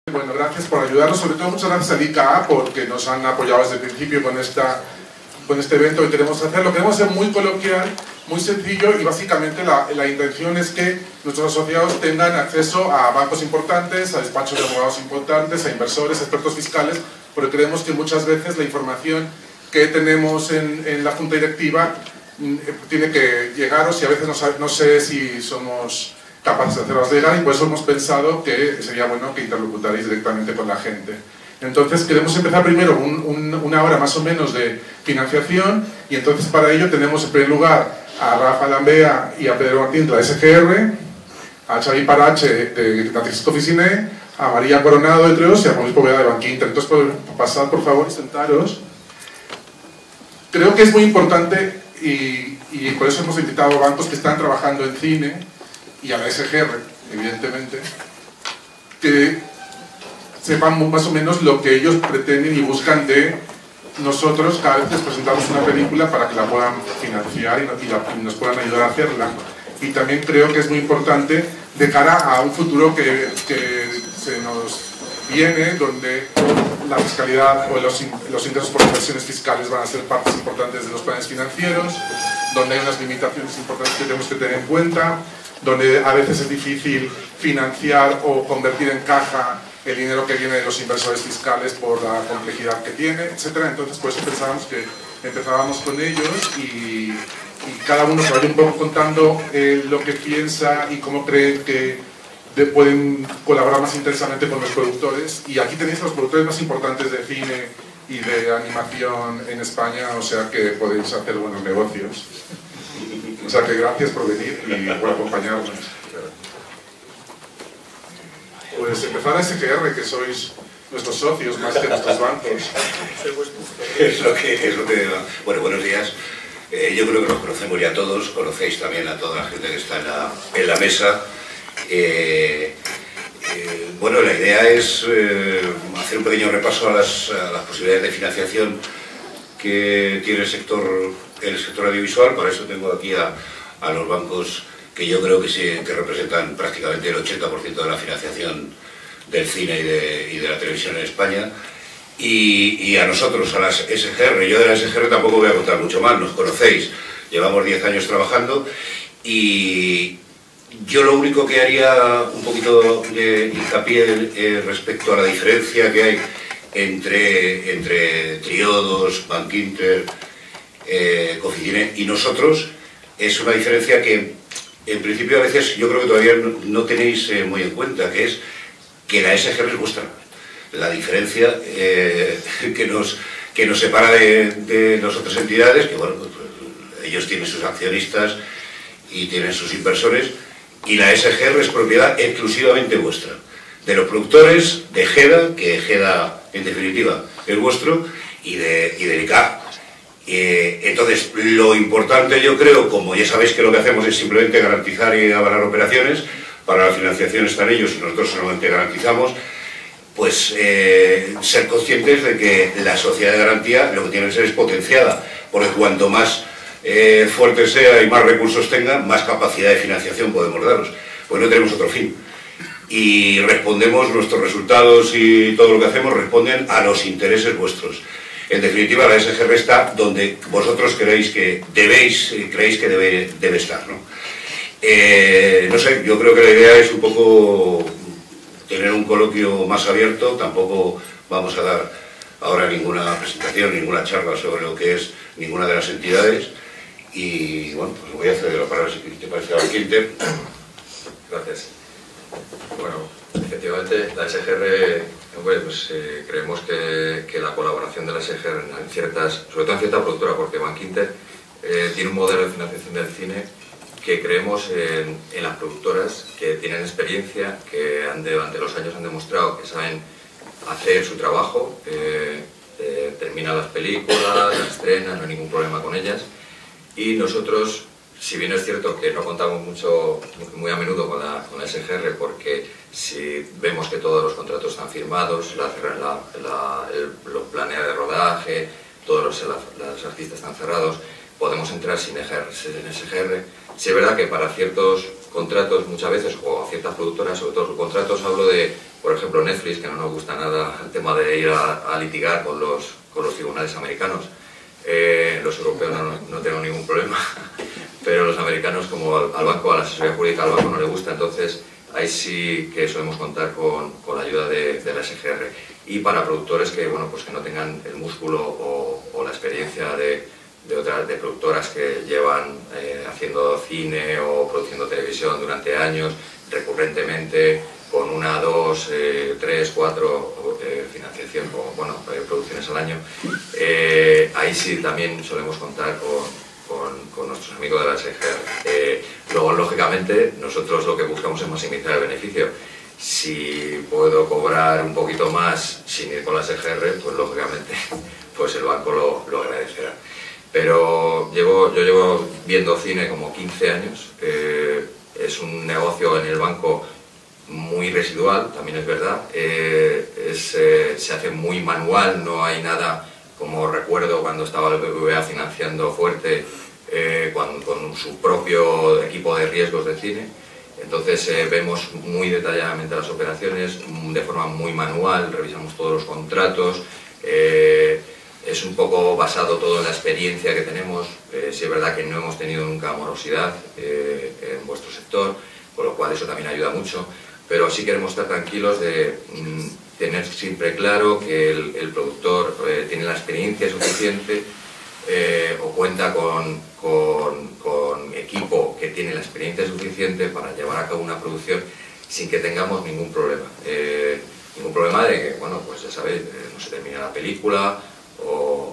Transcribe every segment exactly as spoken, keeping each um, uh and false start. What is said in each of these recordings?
Bueno, gracias por ayudarnos, sobre todo muchas gracias al I C A porque nos han apoyado desde el principio con, esta, con este evento que queremos hacer. Lo queremos hacer muy coloquial, muy sencillo y básicamente la, la intención es que nuestros asociados tengan acceso a bancos importantes, a despachos de abogados importantes, a inversores, a expertos fiscales, porque creemos que muchas veces la información que tenemos en, en la junta directiva tiene que llegaros y a veces no, no sé si somos capaces de hacerlas llegar, y por eso hemos pensado que sería bueno que interlocutaréis directamente con la gente. Entonces queremos empezar primero un, un, una hora más o menos de financiación, y entonces para ello tenemos en primer lugar a Rafa Lambea y a Pedro Martín de la S G R, a Xavi Parache de Francisco Ficiné, a María Coronado de Treos y a Mauricio Poveda de Bankinter. Entonces pasad por favor y sentaros. Creo que es muy importante y, y por eso hemos invitado a bancos que están trabajando en cine y a la S G R, evidentemente, que sepan más o menos lo que ellos pretenden y buscan de nosotros cada vez les presentamos una película para que la puedan financiar y, la, y nos puedan ayudar a hacerla. Y también creo que es muy importante de cara a un futuro que, que se nos viene, donde la fiscalidad o los, los ingresos por inversiones fiscales van a ser partes importantes de los planes financieros, donde hay unas limitaciones importantes que tenemos que tener en cuenta, donde a veces es difícil financiar o convertir en caja el dinero que viene de los inversores fiscales por la complejidad que tiene, etcétera. Entonces, por eso pensábamos que empezábamos con ellos y, y cada uno que vaya un poco contando eh, lo que piensa y cómo cree que de, pueden colaborar más intensamente con los productores. Y aquí tenéis los productores más importantes de cine y de animación en España, o sea que podéis hacer buenos negocios. O sea que gracias por venir y por acompañarnos. Pues empezar a S G R, que sois nuestros socios más que nuestros bancos. Es lo que, es lo que, bueno, buenos días. Eh, yo creo que nos conocemos ya todos, conocéis también a toda la gente que está en la, en la mesa. Eh, eh, bueno, la idea es eh, hacer un pequeño repaso a las, a las posibilidades de financiación que tiene el sector, el sector audiovisual. Para eso tengo aquí a, a los bancos que yo creo que, se, que representan prácticamente el ochenta por ciento de la financiación del cine y de, y de la televisión en España. Y, y a nosotros, a las S G R, yo de la S G R tampoco voy a contar mucho más, nos conocéis, llevamos diez años trabajando, y yo lo único que haría un poquito de hincapié eh, respecto a la diferencia que hay entre, entre Triodos, Bankinter, eh, Cofidine y nosotros, es una diferencia que en principio a veces yo creo que todavía no, no tenéis eh, muy en cuenta, que es que la S G R es vuestra. La diferencia eh, que, nos, que nos separa de, de las otras entidades, que bueno, pues, pues, ellos tienen sus accionistas y tienen sus inversores, y la S G R es propiedad exclusivamente vuestra. De los productores, de GEDA, que GEDA en definitiva es vuestro, y de, y de I C A. Eh, entonces, lo importante yo creo, como ya sabéis que lo que hacemos es simplemente garantizar y avalar operaciones, para la financiación están ellos y nosotros solamente garantizamos, pues eh, ser conscientes de que la sociedad de garantía lo que tiene que ser es potenciada, porque cuanto más eh, fuerte sea y más recursos tenga, más capacidad de financiación podemos daros, pues no tenemos otro fin. Y respondemos, nuestros resultados y todo lo que hacemos responden a los intereses vuestros. En definitiva, la S G R está donde vosotros creéis que debéis, creéis que debe, debe estar, ¿no? Eh, no sé, yo creo que la idea es un poco tener un coloquio más abierto. Tampoco vamos a dar ahora ninguna presentación, ninguna charla sobre lo que es ninguna de las entidades. Y bueno, pues voy a ceder la palabra si te parece a Bankinter. Gracias. Bueno, efectivamente, la S G R, hombre, pues eh, creemos que, que la colaboración de la S G R en ciertas, sobre todo en cierta productora, porque Bankinter eh, tiene un modelo de financiación del cine que creemos en, en las productoras que tienen experiencia, que han de, durante los años han demostrado que saben hacer su trabajo, eh, eh, terminan las películas, las estrenan, no hay ningún problema con ellas. Y nosotros, si bien es cierto que no contamos mucho, muy a menudo con la, con la S G R, porque si vemos que todos los contratos están firmados, la, la, la, el, los planes de rodaje, todos los, la, los artistas están cerrados, podemos entrar sin, sin S G R. Sí es verdad que para ciertos contratos muchas veces, o a ciertas productoras, sobre todo contratos, hablo de, por ejemplo, Netflix, que no nos gusta nada el tema de ir a, a litigar con los, con los tribunales americanos. Eh, los europeos no, no tengo ningún problema, pero los americanos, como al, al banco, a la asesoría jurídica al banco no le gusta, entonces ahí sí que solemos contar con, con la ayuda de, de la S G R. Y para productores que, bueno, pues que no tengan el músculo o, o la experiencia de, de otras de productoras que llevan eh, haciendo cine o produciendo televisión durante años, recurrentemente, con una, dos, eh, tres, cuatro eh, financiación, o, bueno, eh, producciones al año. Eh, ahí sí también solemos contar con, con, con nuestros amigos de la S G R. Eh, luego, lógicamente, nosotros lo que buscamos es maximizar el beneficio. Si puedo cobrar un poquito más sin ir con la S G R, pues lógicamente pues el banco lo, lo agradecerá. Pero llevo, yo llevo viendo cine como quince años. Eh, es un negocio en el banco muy residual, también es verdad. Eh, es, eh, se hace muy manual, no hay nada como recuerdo cuando estaba el B B V A financiando fuerte eh, con, con su propio equipo de riesgos de cine. Entonces eh, vemos muy detalladamente las operaciones, de forma muy manual, revisamos todos los contratos. Eh, es un poco basado todo en la experiencia que tenemos. Eh, sí es verdad que no hemos tenido nunca morosidad eh, en vuestro sector, con lo cual eso también ayuda mucho. Pero sí queremos estar tranquilos de mm, tener siempre claro que el, el productor eh, tiene la experiencia suficiente eh, o cuenta con, con, con equipo que tiene la experiencia suficiente para llevar a cabo una producción sin que tengamos ningún problema. Eh, ningún problema de que, bueno, pues ya sabéis, eh, no se termina la película o,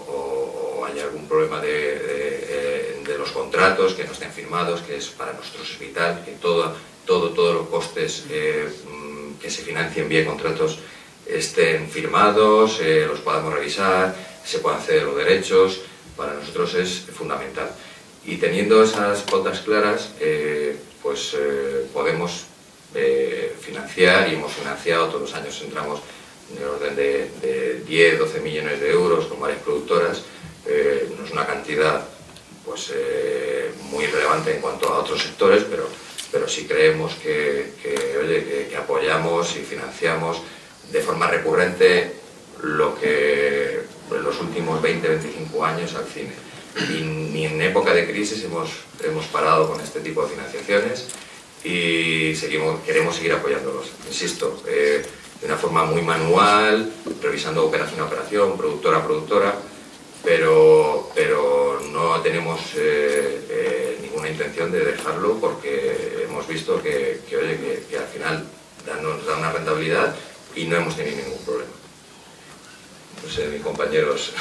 o, o hay algún problema de, de, de los contratos que no estén firmados, que es para nosotros es vital, que todo, todo, todos los costes eh, que se financien vía contratos estén firmados, eh, los podamos revisar, se puedan ceder los derechos. Para nosotros es fundamental. Y teniendo esas pautas claras, eh, pues eh, podemos eh, financiar, y hemos financiado todos los años, entramos en el orden de, de diez, doce millones de euros con varias productoras. Eh, no es una cantidad pues, eh, muy relevante en cuanto a otros sectores, pero, pero sí creemos que, que, oye, que, que apoyamos y financiamos de forma recurrente lo que en los últimos veinte, veinticinco años al cine. Y ni en época de crisis hemos, hemos parado con este tipo de financiaciones y seguimos, queremos seguir apoyándolos. Insisto, eh, de una forma muy manual, revisando operación a operación, productora a productora, pero, pero no tenemos eh, eh, ninguna intención de dejarlo porque hemos visto que, que, oye, que, que al final nos da una rentabilidad y no hemos tenido ningún problema. No sé, mis compañeros.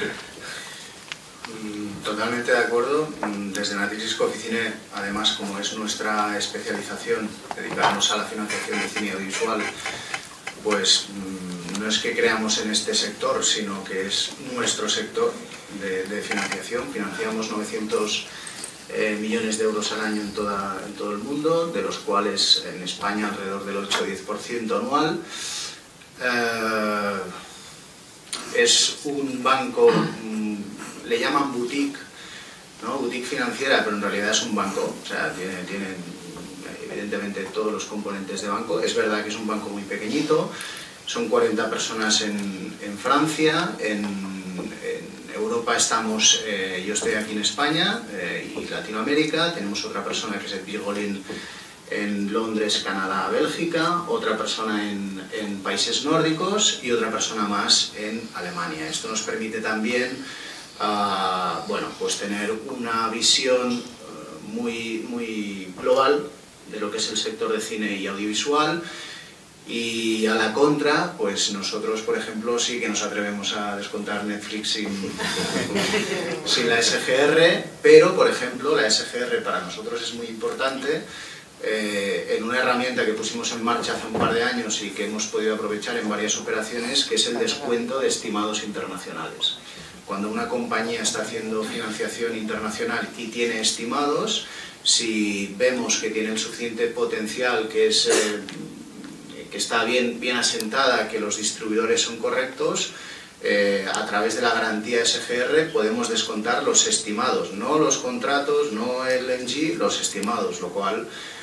Totalmente de acuerdo. Desde Natixis Coficine, además, como es nuestra especialización, dedicarnos a la financiación de cine audiovisual, pues no es que creamos en este sector, sino que es nuestro sector de, de financiación. Financiamos novecientos eh, millones de euros al año en, toda, en todo el mundo, de los cuales en España alrededor del ocho a diez por ciento anual. Eh, es un banco, le llaman boutique, ¿no? Boutique financiera, pero en realidad es un banco, o sea, tiene, tiene evidentemente todos los componentes de banco. Es verdad que es un banco muy pequeñito, son cuarenta personas en, en Francia, en, en Europa estamos, eh, yo estoy aquí en España eh, y Latinoamérica, tenemos otra persona que es el Virgolin en Londres, Canadá, Bélgica, otra persona en, en países nórdicos y otra persona más en Alemania. Esto nos permite también uh, bueno, pues tener una visión uh, muy, muy global de lo que es el sector de cine y audiovisual. Y a la contra, pues nosotros, por ejemplo, sí que nos atrevemos a descontar Netflix sin, sin la S G R, pero, por ejemplo, la S G R para nosotros es muy importante. Eh, en una herramienta que pusimos en marcha hace un par de años y que hemos podido aprovechar en varias operaciones, que es el descuento de estimados internacionales. Cuando una compañía está haciendo financiación internacional y tiene estimados, si vemos que tiene el suficiente potencial, que, es, eh, que está bien, bien asentada, que los distribuidores son correctos, Eh, a través de la garantía S G R podemos descontar los estimados, no los contratos, no el M G, los estimados, lo cual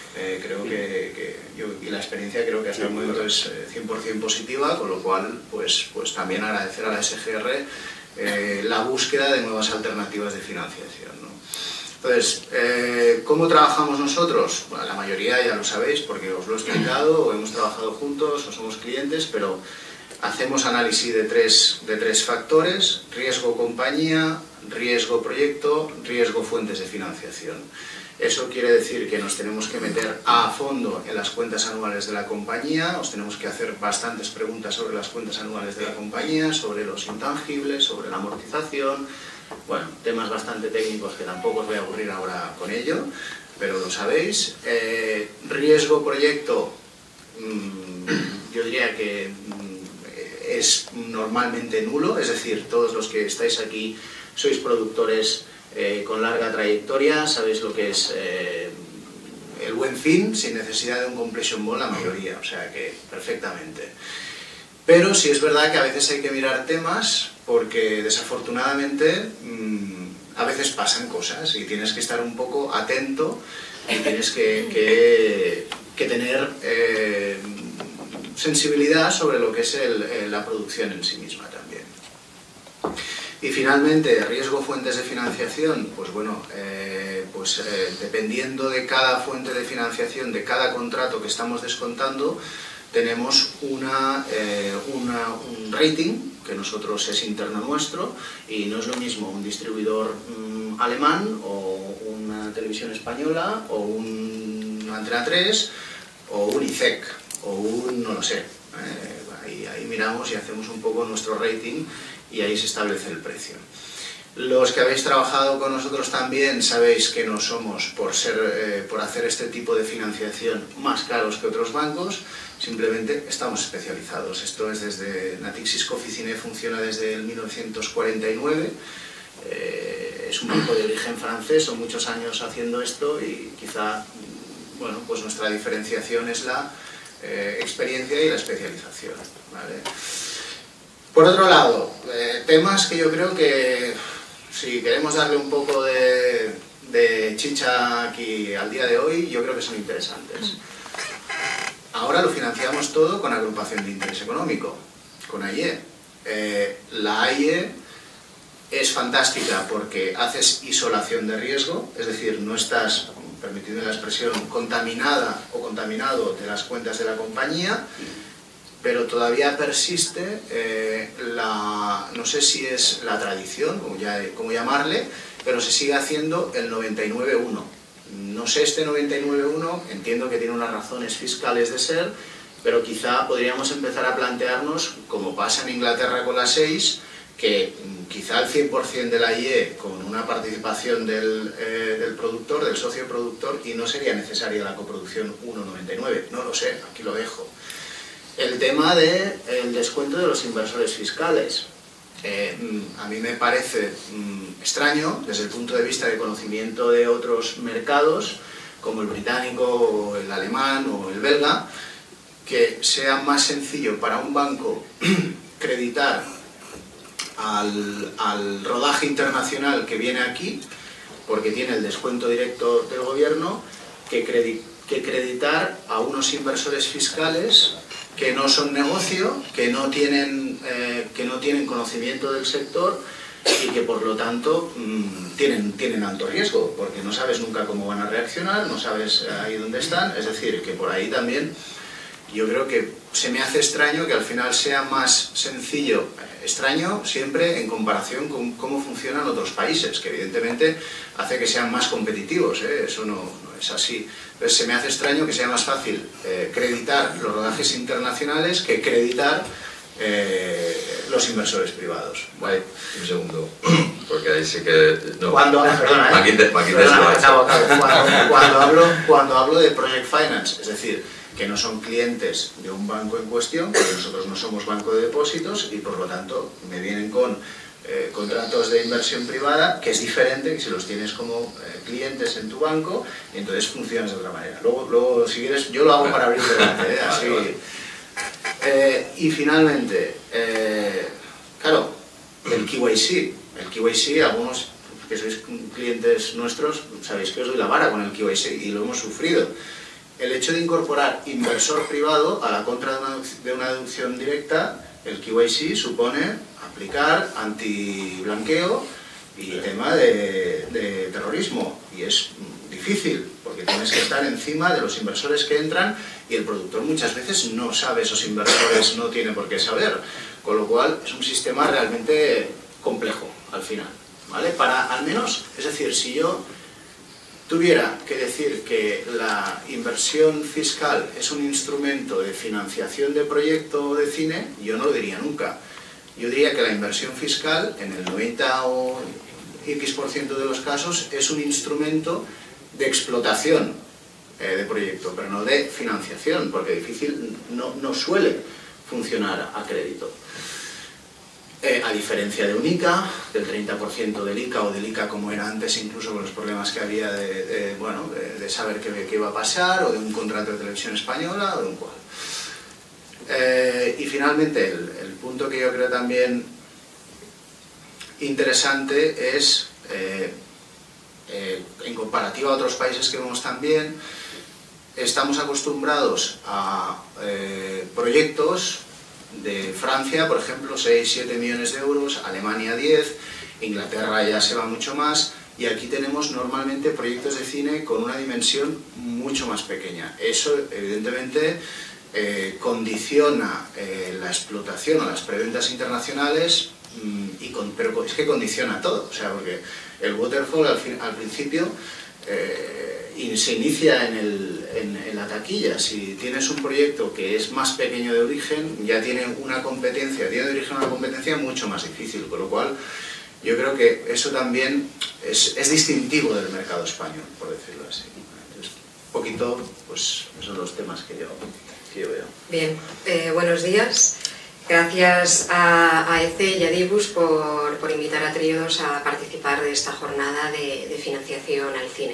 Eh, creo que, que yo, y la experiencia creo que hasta el momento es eh, cien por cien positiva, con lo cual pues, pues también agradecer a la S G R eh, la búsqueda de nuevas alternativas de financiación, ¿no? Entonces, eh, ¿cómo trabajamos nosotros? Bueno, la mayoría ya lo sabéis porque os lo he explicado, o hemos trabajado juntos, o somos clientes, pero hacemos análisis de tres, de tres factores: riesgo compañía, riesgo proyecto, riesgo fuentes de financiación. Eso quiere decir que nos tenemos que meter a fondo en las cuentas anuales de la compañía, os tenemos que hacer bastantes preguntas sobre las cuentas anuales de la compañía, sobre los intangibles, sobre la amortización, bueno, temas bastante técnicos que tampoco os voy a aburrir ahora con ello, pero lo sabéis. Eh, riesgo proyecto, mmm, yo diría que mmm, es normalmente nulo, es decir, todos los que estáis aquí sois productores Eh, con larga trayectoria, sabéis lo que es eh, el buen fin sin necesidad de un completion bond, la mayoría, o sea que perfectamente. Pero sí es verdad que a veces hay que mirar temas porque desafortunadamente mmm, a veces pasan cosas y tienes que estar un poco atento y tienes que, que, que tener eh, sensibilidad sobre lo que es el, el, la producción en sí misma también. Y finalmente, riesgo fuentes de financiación, pues bueno, eh, pues eh, dependiendo de cada fuente de financiación, de cada contrato que estamos descontando, tenemos una, eh, una, un rating, que nosotros es interno nuestro, y no es lo mismo un distribuidor mmm, alemán, o una televisión española, o un Antena tres, o un I C E C, o un, no lo sé, eh, ahí, ahí miramos y hacemos un poco nuestro rating, y ahí se establece el precio. Los que habéis trabajado con nosotros también sabéis que no somos, por, ser, eh, por hacer este tipo de financiación, más caros que otros bancos, simplemente estamos especializados. Esto es desde Natixis Coficine, funciona desde el mil novecientos cuarenta y nueve, eh, es un banco de origen francés, son muchos años haciendo esto y quizá, bueno, pues nuestra diferenciación es la eh, experiencia y la especialización, ¿vale? Por otro lado, eh, temas que yo creo que si queremos darle un poco de, de chicha aquí al día de hoy, yo creo que son interesantes. Ahora lo financiamos todo con agrupación de interés económico, con A I E. Eh, la A I E es fantástica porque haces isolación de riesgo, es decir, no estás, permitidme la expresión, contaminada o contaminado de las cuentas de la compañía, pero todavía persiste eh, la, no sé si es la tradición, como, ya, como llamarle, pero se sigue haciendo el noventa y nueve uno. No sé este noventa y nueve uno, entiendo que tiene unas razones fiscales de ser, pero quizá podríamos empezar a plantearnos, como pasa en Inglaterra con la seis, que quizá el cien por cien de la I E con una participación del, eh, del productor, del socio productor, y no sería necesaria la coproducción uno noventa y nueve, no lo sé, aquí lo dejo. El tema del descuento de los inversores fiscales. Eh, a mí me parece mm, extraño, desde el punto de vista de conocimiento de otros mercados, como el británico, o el alemán, o el belga, que sea más sencillo para un banco creditar al, al rodaje internacional que viene aquí, porque tiene el descuento directo del gobierno, que, credi que creditar a unos inversores fiscales que no son negocio, que no tienen, eh, que no tienen conocimiento del sector y que por lo tanto mmm, tienen, tienen alto riesgo, porque no sabes nunca cómo van a reaccionar, no sabes ahí dónde están, es decir, que por ahí también yo creo que se me hace extraño que al final sea más sencillo, extraño siempre en comparación con cómo funcionan otros países, que evidentemente hace que sean más competitivos, ¿eh? Eso no, no es así. Entonces se me hace extraño que sea más fácil eh, creditar los rodajes internacionales que creditar eh, los inversores privados. Vale, un segundo, porque ahí sí que... No. Cuando, perdona, ¿eh? Maquinter, Maquinter perdona, se lo ha cuando, cuando, cuando, hablo, cuando hablo de Project Finance, es decir, que no son clientes de un banco en cuestión, porque nosotros no somos banco de depósitos y por lo tanto me vienen con eh, contratos de inversión privada, que es diferente que si los tienes como eh, clientes en tu banco, y entonces funcionas de otra manera. Luego, luego si quieres, yo lo hago para abrir debate, ¿eh? Así. Eh, y finalmente, eh, claro, el K Y C, el K Y C, algunos que sois clientes nuestros, sabéis que os doy la vara con el K Y C y lo hemos sufrido. el hecho de incorporar inversor privado a la contra de una, de una deducción directa, el K Y C supone aplicar anti-blanqueo y tema de, de terrorismo. Y es difícil, porque tienes que estar encima de los inversores que entran y el productor muchas veces no sabe esos inversores, no tiene por qué saber. Con lo cual es un sistema realmente complejo al final, ¿vale? Para al menos, es decir, si yo tuviera que decir que la inversión fiscal es un instrumento de financiación de proyecto de cine, yo no lo diría nunca. Yo diría que la inversión fiscal, en el noventa o X por ciento de los casos, es un instrumento de explotación eh, de proyecto, pero no de financiación, porque difícil no, no suele funcionar a crédito. Eh, a diferencia de un I C A, del treinta por ciento del I C A o del I C A como era antes, incluso con los problemas que había de, de, bueno, de, de saber qué, qué iba a pasar, o de un contrato de televisión española, o de un cual. Eh, y finalmente, el, el punto que yo creo también interesante es, eh, eh, en comparativa a otros países que vemos también, estamos acostumbrados a eh, proyectos de Francia, por ejemplo, seis siete millones de euros, Alemania diez, Inglaterra ya se va mucho más, y aquí tenemos normalmente proyectos de cine con una dimensión mucho más pequeña. Eso, evidentemente, eh, condiciona eh, la explotación o las preventas internacionales, mmm, y con, pero es que condiciona todo, o sea, porque el waterfall al, fin, al principio eh, y se inicia en, el, en, en la taquilla. Si tienes un proyecto que es más pequeño de origen, ya tiene una competencia, tiene de origen una competencia mucho más difícil, con lo cual yo creo que eso también es, es distintivo del mercado español, por decirlo así. Entonces, un poquito, pues, esos son los temas que yo, que yo veo. Bien, eh, buenos días. Gracias a, a E C y a Dibus por, por invitar a Tríodos a participar de esta jornada de, de financiación al cine.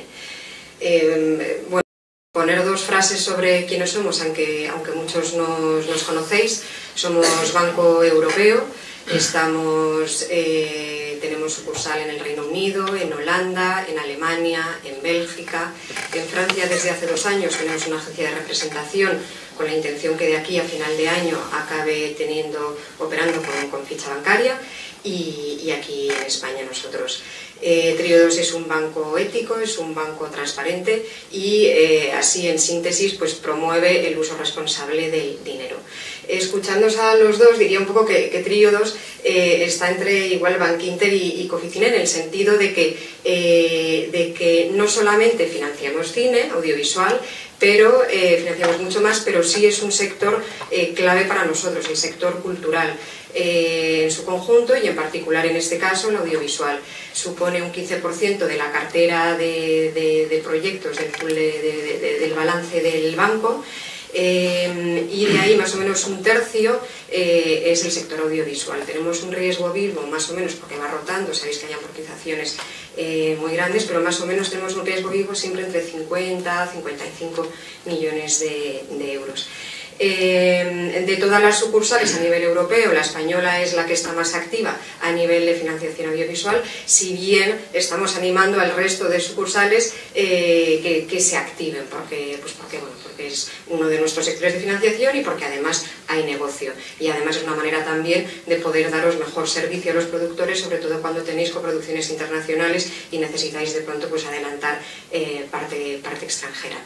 Eh, bueno, poner dos frases sobre quiénes somos, aunque, aunque muchos nos, nos conocéis. Somos Banco Europeo, estamos, eh, tenemos sucursal en el Reino Unido, en Holanda, en Alemania, en Bélgica, en Francia desde hace dos años tenemos una agencia de representación con la intención que de aquí a final de año acabe teniendo, operando con, con ficha bancaria, y, y aquí en España nosotros. Eh, Tríodos es un banco ético, es un banco transparente y eh, así en síntesis pues promueve el uso responsable del dinero. Escuchándoos a los dos diría un poco que, que Tríodos eh, está entre igual Bankinter y, y Coficine, en el sentido de que, eh, de que no solamente financiamos cine, audiovisual, pero eh, financiamos mucho más, pero sí es un sector eh, clave para nosotros, el sector cultural eh, en su conjunto y en particular en este caso el audiovisual. Supone un quince por ciento de la cartera de, de, de proyectos del, de, de, de, del balance del banco. Eh, y de ahí más o menos un tercio eh, es el sector audiovisual. Tenemos un riesgo vivo más o menos porque va rotando, sabéis que hay amortizaciones eh, muy grandes, pero más o menos tenemos un riesgo vivo siempre entre cincuenta a cincuenta y cinco millones de, de euros. Eh, de todas las sucursales a nivel europeo, la española es la que está más activa a nivel de financiación audiovisual, si bien estamos animando al resto de sucursales eh, que, que se activen, porque, pues porque, bueno, porque es uno de nuestros sectores de financiación y porque además hay negocio. Y además es una manera también de poder daros mejor servicio a los productores, sobre todo cuando tenéis coproducciones internacionales y necesitáis de pronto pues adelantar eh, parte, parte extranjera.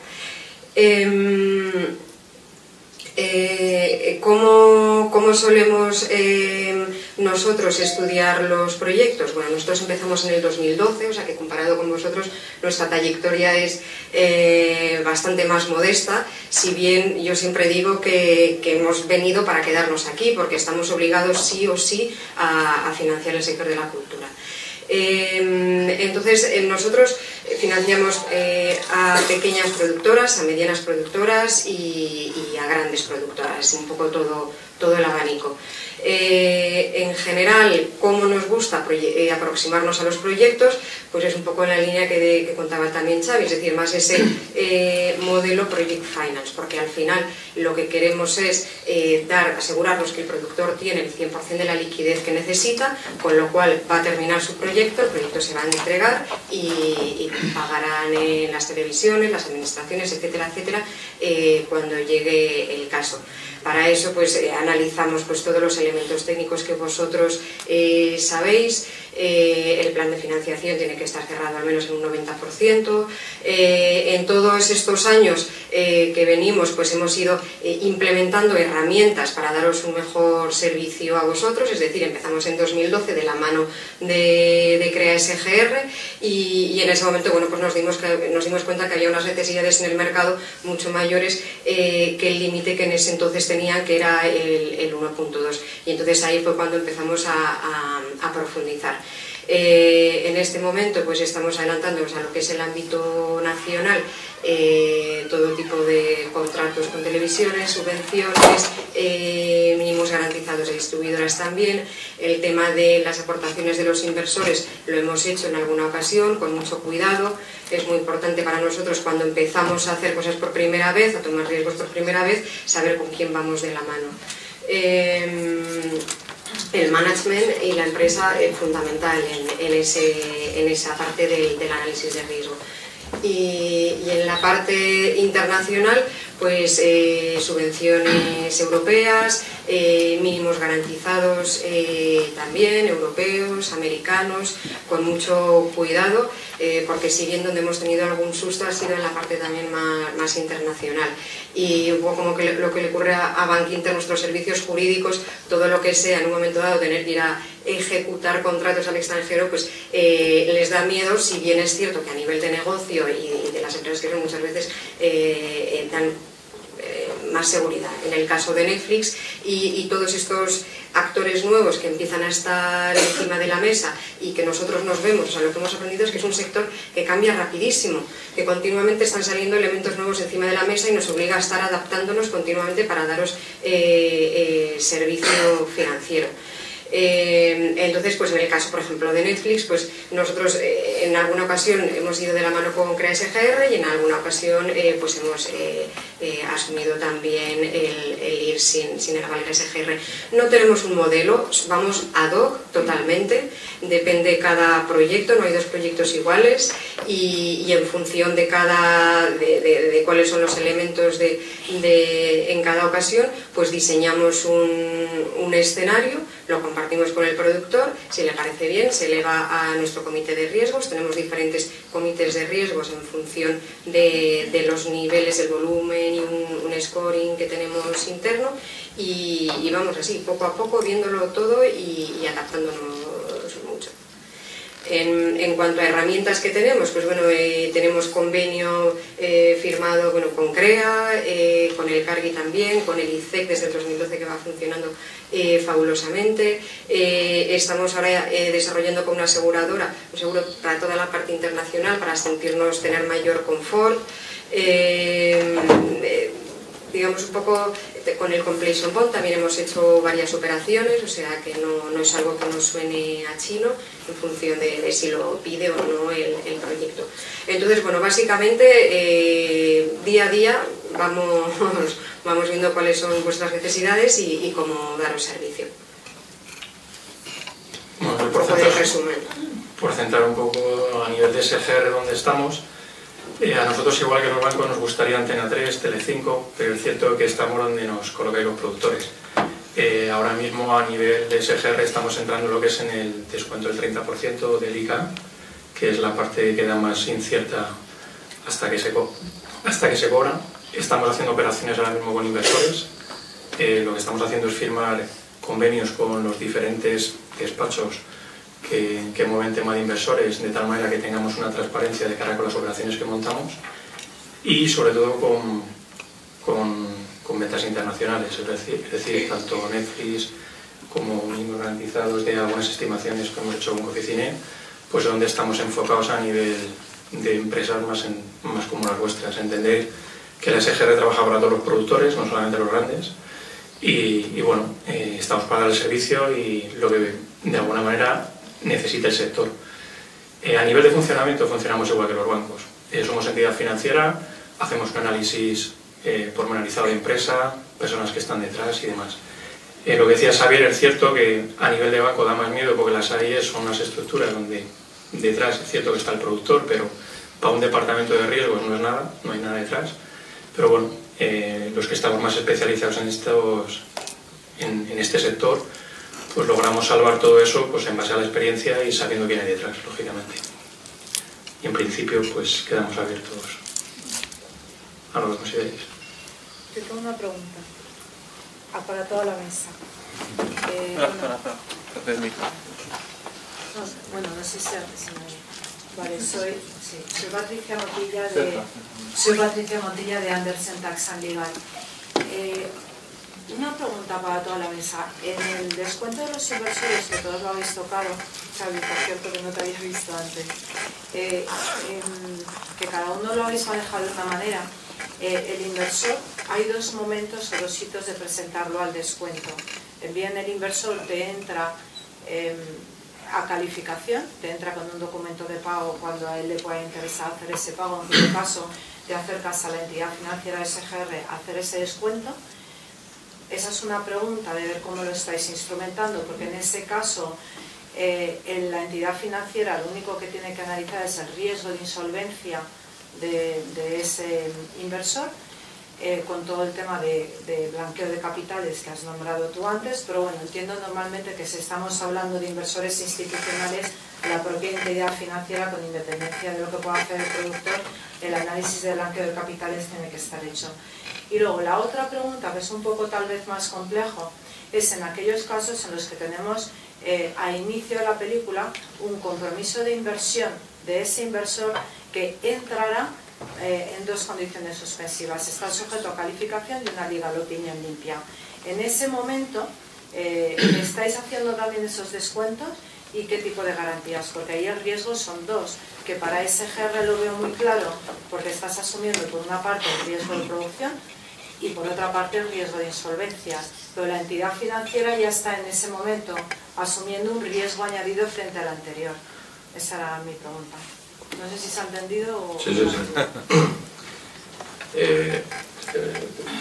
Eh, Eh, ¿cómo, ¿Cómo solemos eh, nosotros estudiar los proyectos? Bueno, nosotros empezamos en el dos mil doce, o sea que comparado con vosotros nuestra trayectoria es eh, bastante más modesta, si bien yo siempre digo que, que hemos venido para quedarnos aquí, porque estamos obligados sí o sí a, a financiar el sector de la cultura. Eh, entonces eh, nosotros financiamos eh, a pequeñas productoras, a medianas productoras y, y a grandes productoras, un poco todo, todo el abanico. Eh, en general, ¿cómo nos gusta gusta eh, aproximarnos a los proyectos, pues es un poco en la línea que, de, que contaba también Xavi, es decir, más ese eh, modelo Project Finance, porque al final lo que queremos es eh, dar, asegurarnos que el productor tiene el cien por cien de la liquidez que necesita, con lo cual va a terminar su proyecto, el proyecto se va a entregar y, y pagarán en las televisiones, las administraciones, etcétera, etcétera, eh, cuando llegue el caso. Para eso pues eh, analizamos pues, todos los elementos técnicos que vosotros eh, sabéis. Eh, el plan de financiación tiene que estar cerrado al menos en un noventa por ciento. Eh, en todos estos años eh, que venimos pues hemos ido eh, implementando herramientas para daros un mejor servicio a vosotros, es decir, empezamos en dos mil doce de la mano de, de Crea S G R y, y en ese momento bueno, pues nos, dimos que, nos dimos cuenta que había unas necesidades en el mercado mucho mayores eh, que el límite que en ese entonces tenían, que era el, el uno punto dos, y entonces ahí fue cuando empezamos a, a, a profundizar. Eh, en este momento pues estamos adelantándonos a lo que es el ámbito nacional, eh, todo tipo de contratos con televisiones, subvenciones, eh, mínimos garantizados de distribuidoras también. El tema de las aportaciones de los inversores lo hemos hecho en alguna ocasión con mucho cuidado. Es muy importante para nosotros cuando empezamos a hacer cosas por primera vez, a tomar riesgos por primera vez, saber con quién vamos de la mano. Eh, el management y la empresa es fundamental en, en, ese, en esa parte del, del análisis de riesgo. Y, y en la parte internacional, pues eh, subvenciones europeas, eh, mínimos garantizados eh, también, europeos, americanos, con mucho cuidado, eh, porque si bien donde hemos tenido algún susto ha sido en la parte también más, más internacional. Y un poco como que lo que le ocurre a, a Bankinter, nuestros servicios jurídicos, todo lo que sea en un momento dado tener que ir a ejecutar contratos al extranjero, pues eh, les da miedo, si bien es cierto que a nivel de negocio y de las empresas que son muchas veces eh, dan eh, más seguridad. En el caso de Netflix y, y todos estos actores nuevos que empiezan a estar encima de la mesa y que nosotros nos vemos, o sea, lo que hemos aprendido es que es un sector que cambia rapidísimo, que continuamente están saliendo elementos nuevos encima de la mesa y nos obliga a estar adaptándonos continuamente para daros eh, eh, servicio financiero. Eh, entonces, pues en el caso, por ejemplo, de Netflix, pues nosotros eh, en alguna ocasión hemos ido de la mano con Crea S G R y en alguna ocasión eh, pues hemos eh, eh, asumido también el, el ir sin, sin el aval Crea S G R. No tenemos un modelo, vamos ad hoc totalmente, depende cada proyecto, no hay dos proyectos iguales y, y en función de cada de, de, de cuáles son los elementos de, de, en cada ocasión, pues diseñamos un, un escenario, lo compartimos con el productor, si le parece bien, se eleva a nuestro comité de riesgos. Tenemos diferentes comités de riesgos en función de, de los niveles, el volumen y un, un scoring que tenemos interno y, y vamos así, poco a poco, viéndolo todo y, y adaptándonos mucho. En, en cuanto a herramientas que tenemos, pues bueno, eh, tenemos convenio eh, firmado bueno, con Crea, eh, con el Cargi también, con el I C E C desde el dos mil doce que va funcionando eh, fabulosamente. Eh, estamos ahora eh, desarrollando con una aseguradora un seguro para toda la parte internacional para sentirnos tener mayor confort. Eh, eh, digamos un poco con el completion bond también hemos hecho varias operaciones, o sea que no, no es algo que nos suene a chino en función de, de si lo pide o no el, el proyecto. Entonces, bueno, básicamente eh, día a día vamos, vamos viendo cuáles son vuestras necesidades y, y cómo daros servicio. Bueno, un poco de resumen. Por centrar un poco a nivel de S G R donde estamos, Eh, a nosotros, igual que los bancos, nos gustaría Antena tres, Telecinco, pero es cierto que estamos donde nos colocáis los productores. Eh, ahora mismo, a nivel de S G R, estamos entrando en lo que es en el descuento del treinta por ciento del I C A, que es la parte que queda más incierta hasta que se, co hasta que se cobra. Estamos haciendo operaciones ahora mismo con inversores. Eh, lo que estamos haciendo es firmar convenios con los diferentes despachos Que, que mueven tema de inversores, de tal manera que tengamos una transparencia de cara con las operaciones que montamos y sobre todo con, con, con ventas internacionales, es decir, es decir, tanto Netflix como mínimos garantizados de algunas estimaciones que hemos hecho con Coficine, pues donde estamos enfocados a nivel de empresas más, en, más como las vuestras, entender que la S G R trabaja para todos los productores, no solamente los grandes, y, y bueno, eh, estamos para dar el servicio y lo que de alguna manera necesite el sector. Eh, a nivel de funcionamiento funcionamos igual que los bancos. Eh, somos entidad financiera, hacemos un análisis eh, pormenorizado de empresa, personas que están detrás y demás. Eh, lo que decía Xavier, es cierto que a nivel de banco da más miedo porque las A I E son unas estructuras donde detrás es cierto que está el productor, pero para un departamento de riesgos no es nada, no hay nada detrás. Pero bueno, eh, los que estamos más especializados en, estos, en, en este sector, pues logramos salvar todo eso pues en base a la experiencia y sabiendo quién hay detrás, lógicamente. Y en principio pues quedamos abiertos a lo que consideréis. Yo tengo una pregunta. Ah, para toda la mesa. Eh, espera, bueno, espera, espera. El micro. No, bueno, no sé si, si me... Vale, soy, sí, soy Patricia Motilla de, soy Patricia Motilla de Andersen Tax and Legal. Eh, una pregunta para toda la mesa. En el descuento de los inversores, que todos lo habéis tocado, Xavi, por cierto que no te había visto antes, eh, en, que cada uno lo habéis manejado de una manera, eh, el inversor, hay dos momentos o dos hitos de presentarlo al descuento. Bien, el inversor te entra eh, a calificación, te entra con un documento de pago cuando a él le pueda interesar hacer ese pago, en cuyo caso te acercas a la entidad financiera S G R a hacer ese descuento. Esa es una pregunta de ver cómo lo estáis instrumentando, porque en ese caso eh, en la entidad financiera lo único que tiene que analizar es el riesgo de insolvencia de, de ese inversor, eh, con todo el tema de, de blanqueo de capitales que has nombrado tú antes, pero bueno, entiendo normalmente que si estamos hablando de inversores institucionales, la propia entidad financiera, con independencia de lo que pueda hacer el productor, el análisis de blanqueo de capitales tiene que estar hecho. Y luego la otra pregunta, que es un poco tal vez más complejo, es en aquellos casos en los que tenemos eh, a inicio de la película un compromiso de inversión de ese inversor que entrará eh, en dos condiciones suspensivas. Está sujeto a calificación y una legal opinion limpia. En ese momento, eh, ¿estáis haciendo también esos descuentos? ¿Y qué tipo de garantías? Porque ahí el riesgo son dos, que para S G R lo veo muy claro, porque estás asumiendo por una parte el riesgo de producción y por otra parte el riesgo de insolvencias, pero la entidad financiera ya está en ese momento asumiendo un riesgo añadido frente al anterior. Esa era mi pregunta. No sé si se ha entendido o... Sí, sí, sí. eh, eh,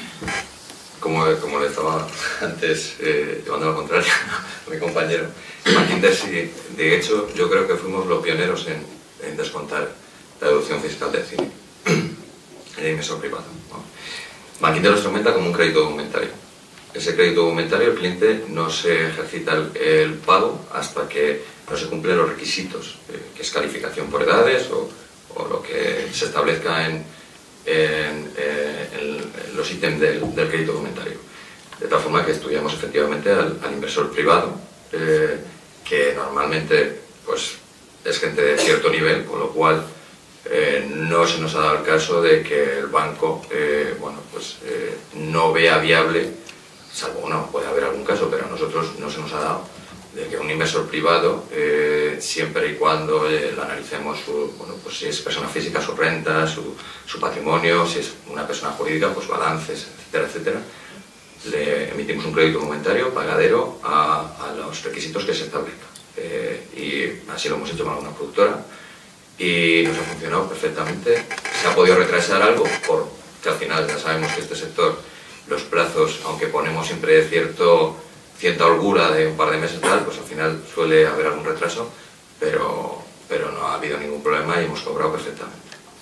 como, como le estaba antes eh, llevando la contraria a mi compañero, Bankinter, sí, de hecho yo creo que fuimos los pioneros en, en descontar la deducción fiscal del cine en el inversor privado, ¿no? Bankinter lo instrumenta como un crédito documentario. Ese crédito documentario, el cliente no se ejercita el, el pago hasta que no se cumplen los requisitos, eh, que es calificación por edades o, o lo que se establezca en, en, eh, en, en los ítems del, del crédito documentario. De tal forma que estudiamos efectivamente al, al inversor privado, eh, que normalmente pues, es gente de cierto nivel, con lo cual eh, no se nos ha dado el caso de que el banco eh, bueno, pues, eh, no vea viable, salvo no, puede haber algún caso, pero a nosotros no se nos ha dado, de que un inversor privado, eh, siempre y cuando eh, le analicemos su, bueno, pues si es persona física, su renta, su, su patrimonio, si es una persona jurídica, pues balances, etcétera, etcétera, le emitimos un crédito documentario pagadero a, a los requisitos que se establezcan. Eh, y así lo hemos hecho con alguna productora y nos ha funcionado perfectamente. Se ha podido retrasar algo porque al final ya sabemos que este sector, los plazos, aunque ponemos siempre cierto, cierta holgura de un par de meses tal, pues al final suele haber algún retraso, pero, pero no ha habido ningún problema y hemos cobrado perfectamente.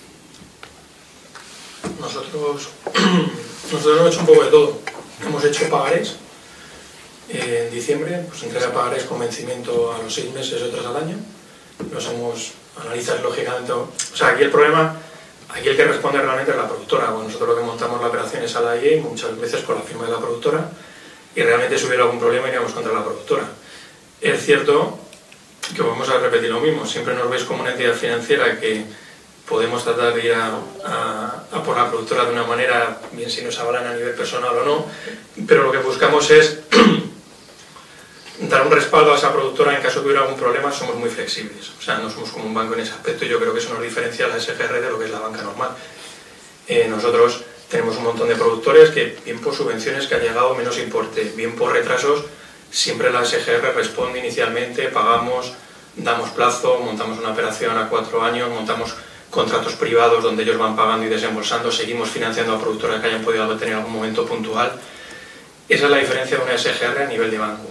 Nosotros, nosotros hemos hecho un poco de todo. Hemos hecho pagarés eh, en diciembre, pues entrega pagarés con vencimiento a los seis meses y otros al año. Los hemos analizado lógicamente. O sea, aquí el problema, aquí el que responde realmente es la productora. Bueno, nosotros lo que montamos la operación es a la I E muchas veces con la firma de la productora y realmente si hubiera algún problema iríamos contra la productora. Es cierto que vamos a repetir lo mismo, siempre nos veis como una entidad financiera que podemos tratar de ir a, a, a por la productora de una manera, bien si nos avalan a nivel personal o no, pero lo que buscamos es dar un respaldo a esa productora en caso de hubiera algún problema. Somos muy flexibles, o sea, no somos como un banco en ese aspecto y yo creo que eso nos diferencia a la S G R de lo que es la banca normal. Eh, nosotros tenemos un montón de productores que, bien por subvenciones que han llegado menos importe, bien por retrasos, siempre la S G R responde inicialmente, pagamos, damos plazo, montamos una operación a cuatro años, montamos contratos privados donde ellos van pagando y desembolsando, seguimos financiando a productoras que hayan podido tener algún momento puntual. Esa es la diferencia de una S G R a nivel de banco.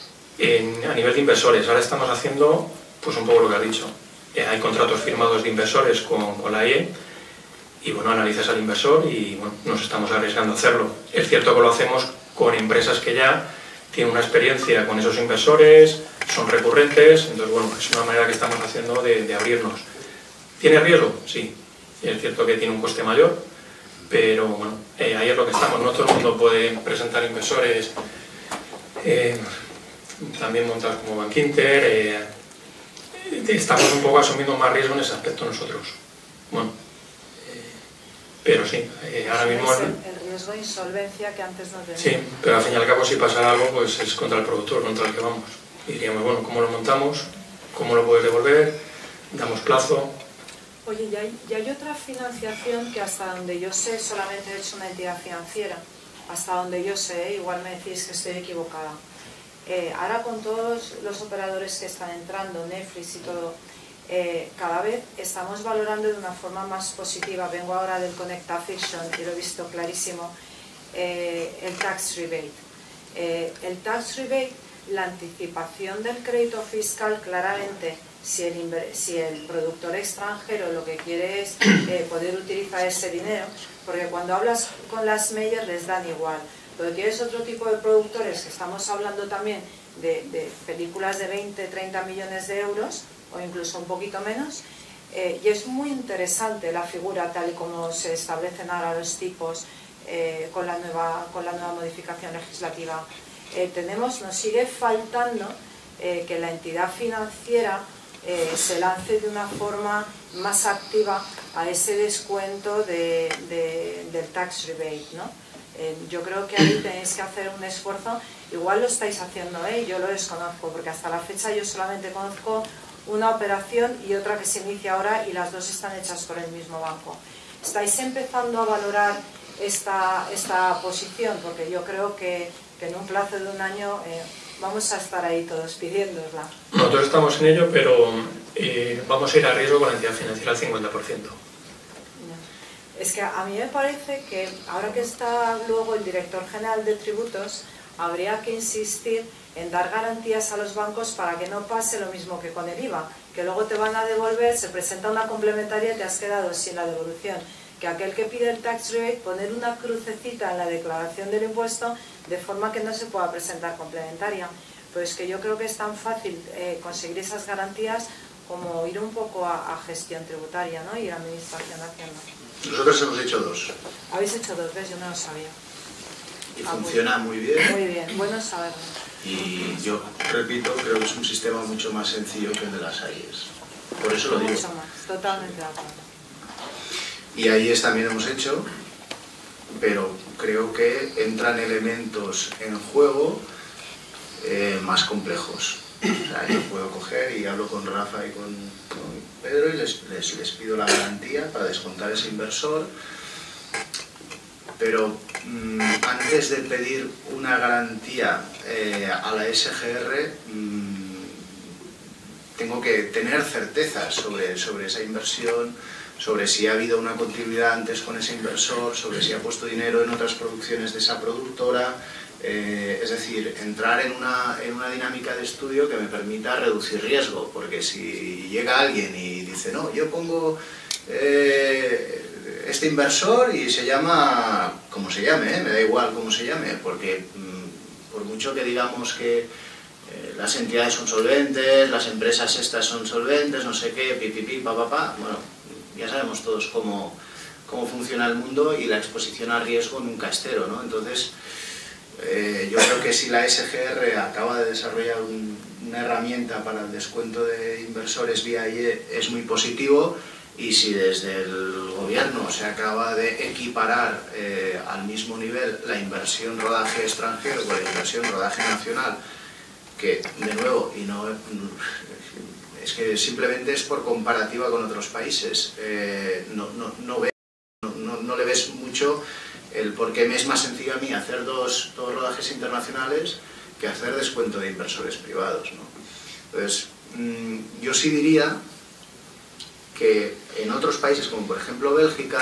En, a nivel de inversores, ahora estamos haciendo pues un poco lo que has dicho. Eh, hay contratos firmados de inversores con, con la I E y bueno, analizas al inversor y bueno, nos estamos arriesgando a hacerlo. Es cierto que lo hacemos con empresas que ya tienen una experiencia con esos inversores, son recurrentes, entonces bueno, es una manera que estamos haciendo de, de abrirnos. ¿Tiene riesgo? Sí. Es cierto que tiene un coste mayor, pero bueno, eh, ahí es lo que estamos. No todo el mundo puede presentar inversores eh, también montados como Bankinter. Eh, estamos un poco asumiendo más riesgo en ese aspecto nosotros. Bueno, eh, pero sí, eh, ahora mismo... Es el, el riesgo de insolvencia que antes no teníamos. Sí, pero al fin y al cabo si pasara algo, pues es contra el productor, contra el que vamos. Y diríamos, bueno, ¿cómo lo montamos? ¿Cómo lo puedes devolver? ¿Damos plazo? Oye, y hay, y hay otra financiación que hasta donde yo sé solamente he hecho una entidad financiera, hasta donde yo sé, igual me decís que estoy equivocada. Eh, ahora con todos los operadores que están entrando, Netflix y todo, eh, cada vez estamos valorando de una forma más positiva. Vengo ahora del Connecta Fiction y lo he visto clarísimo, eh, el tax rebate. Eh, el tax rebate, la anticipación del crédito fiscal claramente. Si el, si el productor extranjero lo que quiere es eh, poder utilizar ese dinero, porque cuando hablas con las Meyer les dan igual, pero tienes otro tipo de productores que estamos hablando también de, de películas de veinte, treinta millones de euros o incluso un poquito menos, eh, y es muy interesante la figura tal y como se establecen ahora los tipos eh, con, la nueva, con la nueva modificación legislativa. Eh, tenemos, nos sigue faltando eh, que la entidad financiera Eh, se lance de una forma más activa a ese descuento de, de, del tax rebate, ¿no? Eh, yo creo que ahí tenéis que hacer un esfuerzo, igual lo estáis haciendo, ¿eh? Yo lo desconozco, porque hasta la fecha yo solamente conozco una operación y otra que se inicia ahora y las dos están hechas por el mismo banco. ¿Estáis empezando a valorar esta, esta posición? Porque yo creo que, que en un plazo de un año... Eh, vamos a estar ahí todos pidiéndosla. Nosotros estamos en ello, pero eh, vamos a ir a riesgo con la entidad financiera al cincuenta por ciento. Es que a mí me parece que ahora que está luego el director general de tributos, habría que insistir en dar garantías a los bancos para que no pase lo mismo que con el I V A, que luego te van a devolver, se presenta una complementaria y te has quedado sin la devolución. Que aquel que pide el tax rebate, poner una crucecita en la declaración del impuesto de forma que no se pueda presentar complementaria. Pues que yo creo que es tan fácil eh, conseguir esas garantías como ir un poco a, a gestión tributaria, ¿no? Y a administración de Hacienda. Nosotros hemos hecho dos. Habéis hecho dos, ¿ves? Yo no lo sabía. Y ah, funciona muy bien. Muy bien, bueno saberlo. Y yo repito, creo que es un sistema mucho más sencillo que el de las A I Es. Por eso lo digo. Mucho más, totalmente de acuerdo. Y A I Es también hemos hecho, pero creo que entran elementos en juego eh, más complejos. O sea, yo puedo coger y hablo con Rafa y con, con Pedro y les, les, les pido la garantía para descontar ese inversor, pero mmm, antes de pedir una garantía eh, a la S G R mmm, tengo que tener certezas sobre, sobre esa inversión, sobre si ha habido una continuidad antes con ese inversor, sobre si ha puesto dinero en otras producciones de esa productora, eh, es decir, entrar en una, en una dinámica de estudio que me permita reducir riesgo, porque si llega alguien y dice, no, yo pongo eh, este inversor y se llama, como se llame, ¿eh? Me da igual cómo se llame, porque mmm, por mucho que digamos que eh, las entidades son solventes, las empresas estas son solventes, no sé qué, pipipi, pa, pa, pa, bueno, ya sabemos todos cómo, cómo funciona el mundo y la exposición a riesgo nunca es cero, ¿no? Entonces, eh, yo creo que si la S G R acaba de desarrollar un, una herramienta para el descuento de inversores vía I E es muy positivo, y si desde el gobierno se acaba de equiparar eh, al mismo nivel la inversión rodaje extranjero con la inversión rodaje nacional, que de nuevo, y no... es que simplemente es por comparativa con otros países, eh, no, no, no, ve, no, no, no le ves mucho el por qué me es más sencillo a mí hacer dos, dos rodajes internacionales que hacer descuento de inversores privados, ¿no? Entonces, mm, yo sí diría que en otros países, como por ejemplo Bélgica,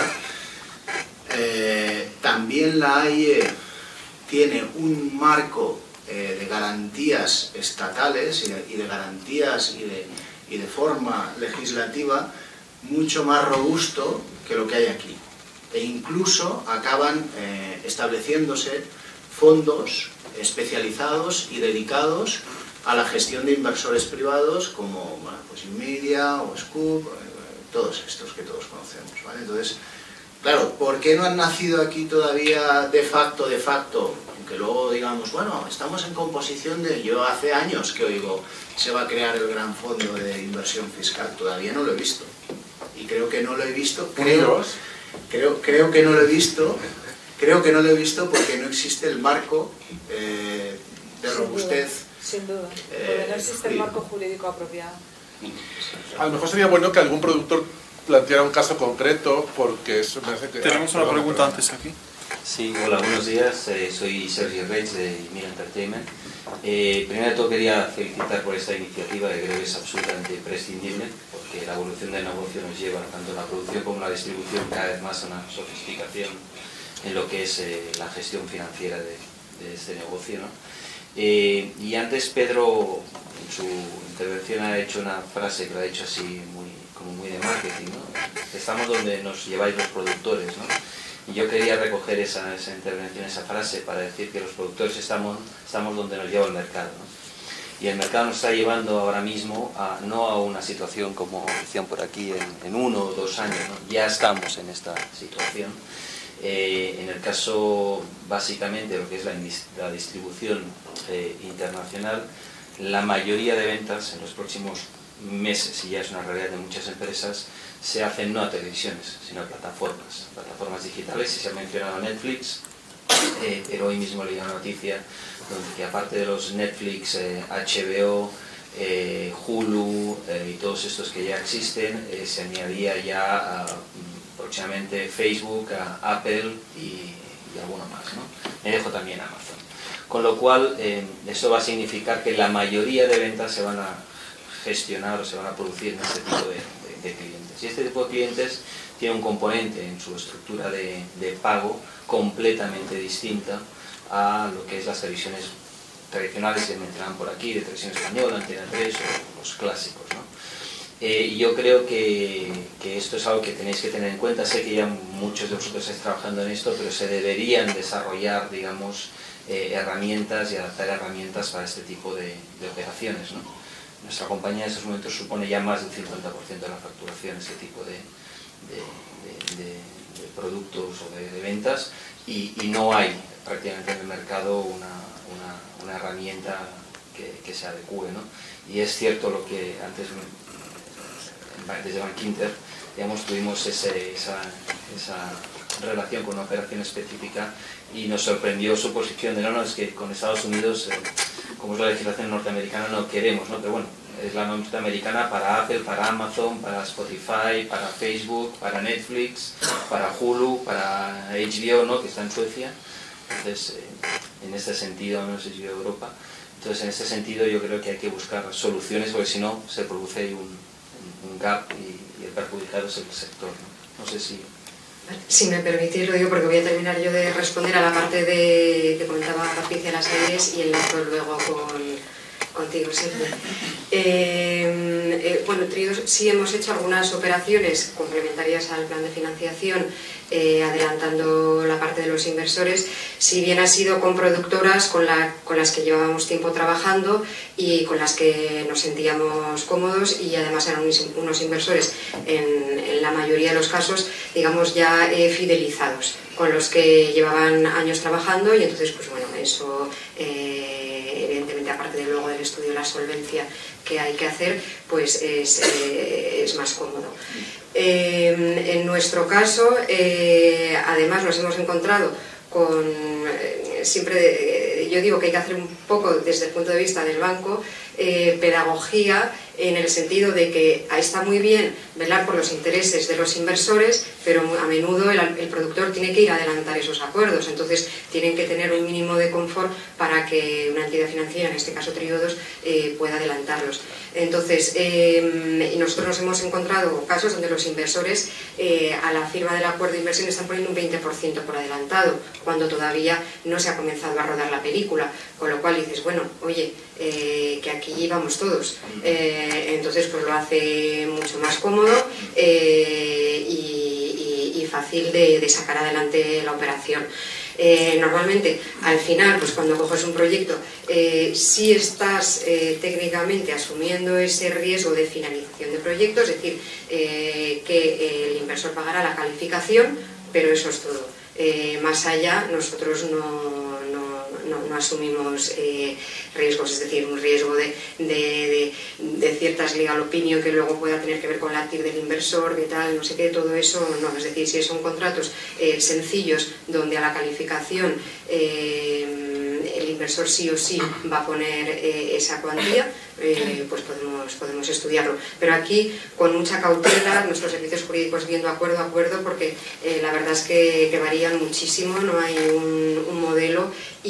eh, también la A I E tiene un marco eh, de garantías estatales y de, y de garantías y de, y de forma legislativa mucho más robusto que lo que hay aquí. E incluso acaban eh, estableciéndose fondos especializados y dedicados a la gestión de inversores privados como bueno, pues Inmedia o Scoop, eh, todos estos que todos conocemos, ¿vale? Entonces, claro, ¿por qué no han nacido aquí todavía de facto, de facto? Aunque luego digamos, bueno, estamos en composición de... Yo hace años que oigo, se va a crear el gran fondo de inversión fiscal, todavía no lo he visto. Y creo que no lo he visto, creo, creo, creo que no lo he visto, creo que no lo he visto porque no existe el marco eh, de robustez. Sin duda, eh, porque no existe el marco jurídico apropiado. A lo mejor sería bueno que algún productor planteara un caso concreto, porque eso me hace que... Tenemos una pregunta antes aquí. Sí, hola, buenos días. Eh, soy Sergio Reis de Mira Entertainment. Eh, primero de todo quería felicitar por esta iniciativa, que creo que es absolutamente prescindible, porque la evolución del negocio nos lleva tanto la producción como la distribución cada vez más a una sofisticación en lo que es eh, la gestión financiera de, de este negocio, ¿no? Eh, y antes Pedro, en su intervención, ha hecho una frase que lo ha hecho así muy, como muy de marketing, ¿no? Estamos donde nos lleváis los productores, ¿no? Y yo quería recoger esa, esa intervención, esa frase, para decir que los productores estamos, estamos donde nos lleva el mercado, ¿no? Y el mercado nos está llevando ahora mismo a, no a una situación como decían por aquí en, en uno o dos años, ¿no? Ya estamos en esta situación. Eh, en el caso básicamente de lo que es la, la distribución eh, internacional, la mayoría de ventas en los próximos meses, y ya es una realidad de muchas empresas, se hacen no a televisiones, sino a plataformas, plataformas digitales. Y se ha mencionado Netflix, eh, pero hoy mismo leí una noticia donde que aparte de los Netflix, eh, H B O, eh, Hulu eh, y todos estos que ya existen, eh, se añadía ya a, próximamente Facebook, a Apple y, y alguno más, ¿no? Me dejo también Amazon. Con lo cual, eh, eso va a significar que la mayoría de ventas se van a gestionar o se van a producir en este tipo de, de, de clientes. Y este tipo de clientes tiene un componente en su estructura de, de pago completamente distinta a lo que es las televisiones tradicionales que mencionaban por aquí, de Televisión Española, Antena tres o los clásicos, ¿no? Eh, y yo creo que, que esto es algo que tenéis que tener en cuenta. Sé que ya muchos de vosotros estáis trabajando en esto, pero se deberían desarrollar, digamos, eh, herramientas y adaptar herramientas para este tipo de, de operaciones, ¿no? Nuestra compañía en estos momentos supone ya más del cincuenta por ciento de la facturación, este tipo de, de, de, de, de productos o de, de ventas, y, y no hay prácticamente en el mercado una, una, una herramienta que, que se adecue, ¿no? Y es cierto lo que antes, desde Bankinter, digamos, tuvimos ese, esa, esa relación con una operación específica y nos sorprendió su posición de no, no, es que con Estados Unidos, eh, como es la legislación norteamericana, no queremos, ¿no? Pero bueno, es la norteamericana para Apple, para Amazon, para Spotify, para Facebook, para Netflix, para Hulu, para H B O, ¿no? Que está en Suecia. Entonces, eh, en este sentido, no sé si Europa. Entonces, en este sentido, yo creo que hay que buscar soluciones, porque si no, se produce ahí un, un gap y, y el perjudicado es el sector, ¿no? No sé si... Si me permitís, lo digo porque voy a terminar yo de responder a la parte de que comentaba Patricia Las Aires y enlazo luego con, contigo, Sergio. Eh, eh, bueno, Tríos sí hemos hecho algunas operaciones complementarias al plan de financiación, eh, adelantando la parte de los inversores, si bien ha sido con productoras con, la, con las que llevábamos tiempo trabajando y con las que nos sentíamos cómodos, y además eran unos, unos inversores en, en la mayoría de los casos, digamos, ya eh, fidelizados, con los que llevaban años trabajando, y entonces, pues bueno, eso eh, evidentemente, aparte de luego del estudio de la solvencia que hay que hacer, pues es, eh, es más cómodo. Eh, en nuestro caso, eh, además nos hemos encontrado con, eh, siempre eh, yo digo que hay que hacer un poco desde el punto de vista del banco, eh, pedagogía en el sentido de que ahí está muy bien velar por los intereses de los inversores, pero a menudo el, el productor tiene que ir a adelantar esos acuerdos, entonces tienen que tener un mínimo de confort para que una entidad financiera, en este caso Triodos, eh, pueda adelantarlos. Entonces, eh, nosotros nos hemos encontrado casos donde los inversores eh, a la firma del acuerdo de inversión están poniendo un veinte por ciento por adelantado, cuando todavía no se ha comenzado a rodar la película, con lo cual dices, bueno, oye, eh, que aquí vamos todos. Eh, entonces, pues lo hace mucho más cómodo eh, y, y, y fácil de, de sacar adelante la operación. Eh, normalmente, al final, pues cuando coges un proyecto, eh, sí estás eh, técnicamente asumiendo ese riesgo de finalización de proyecto, es decir, eh, que el inversor pagará la calificación, pero eso es todo. Eh, más allá, nosotros no, no, no, no asumimos eh, riesgos, es decir, un riesgo de, de, de, de ciertas legal opinion que luego pueda tener que ver con la A T I R del inversor, de tal, no sé qué, todo eso no. Es decir, si son contratos eh, sencillos donde a la calificación eh, el inversor sí o sí va a poner eh, esa cuantía, eh, pues podemos, podemos estudiarlo. Pero aquí, con mucha cautela, nuestros servicios jurídicos viendo acuerdo a acuerdo, porque eh, la verdad es que, que varían muchísimo, no hay un, un modelo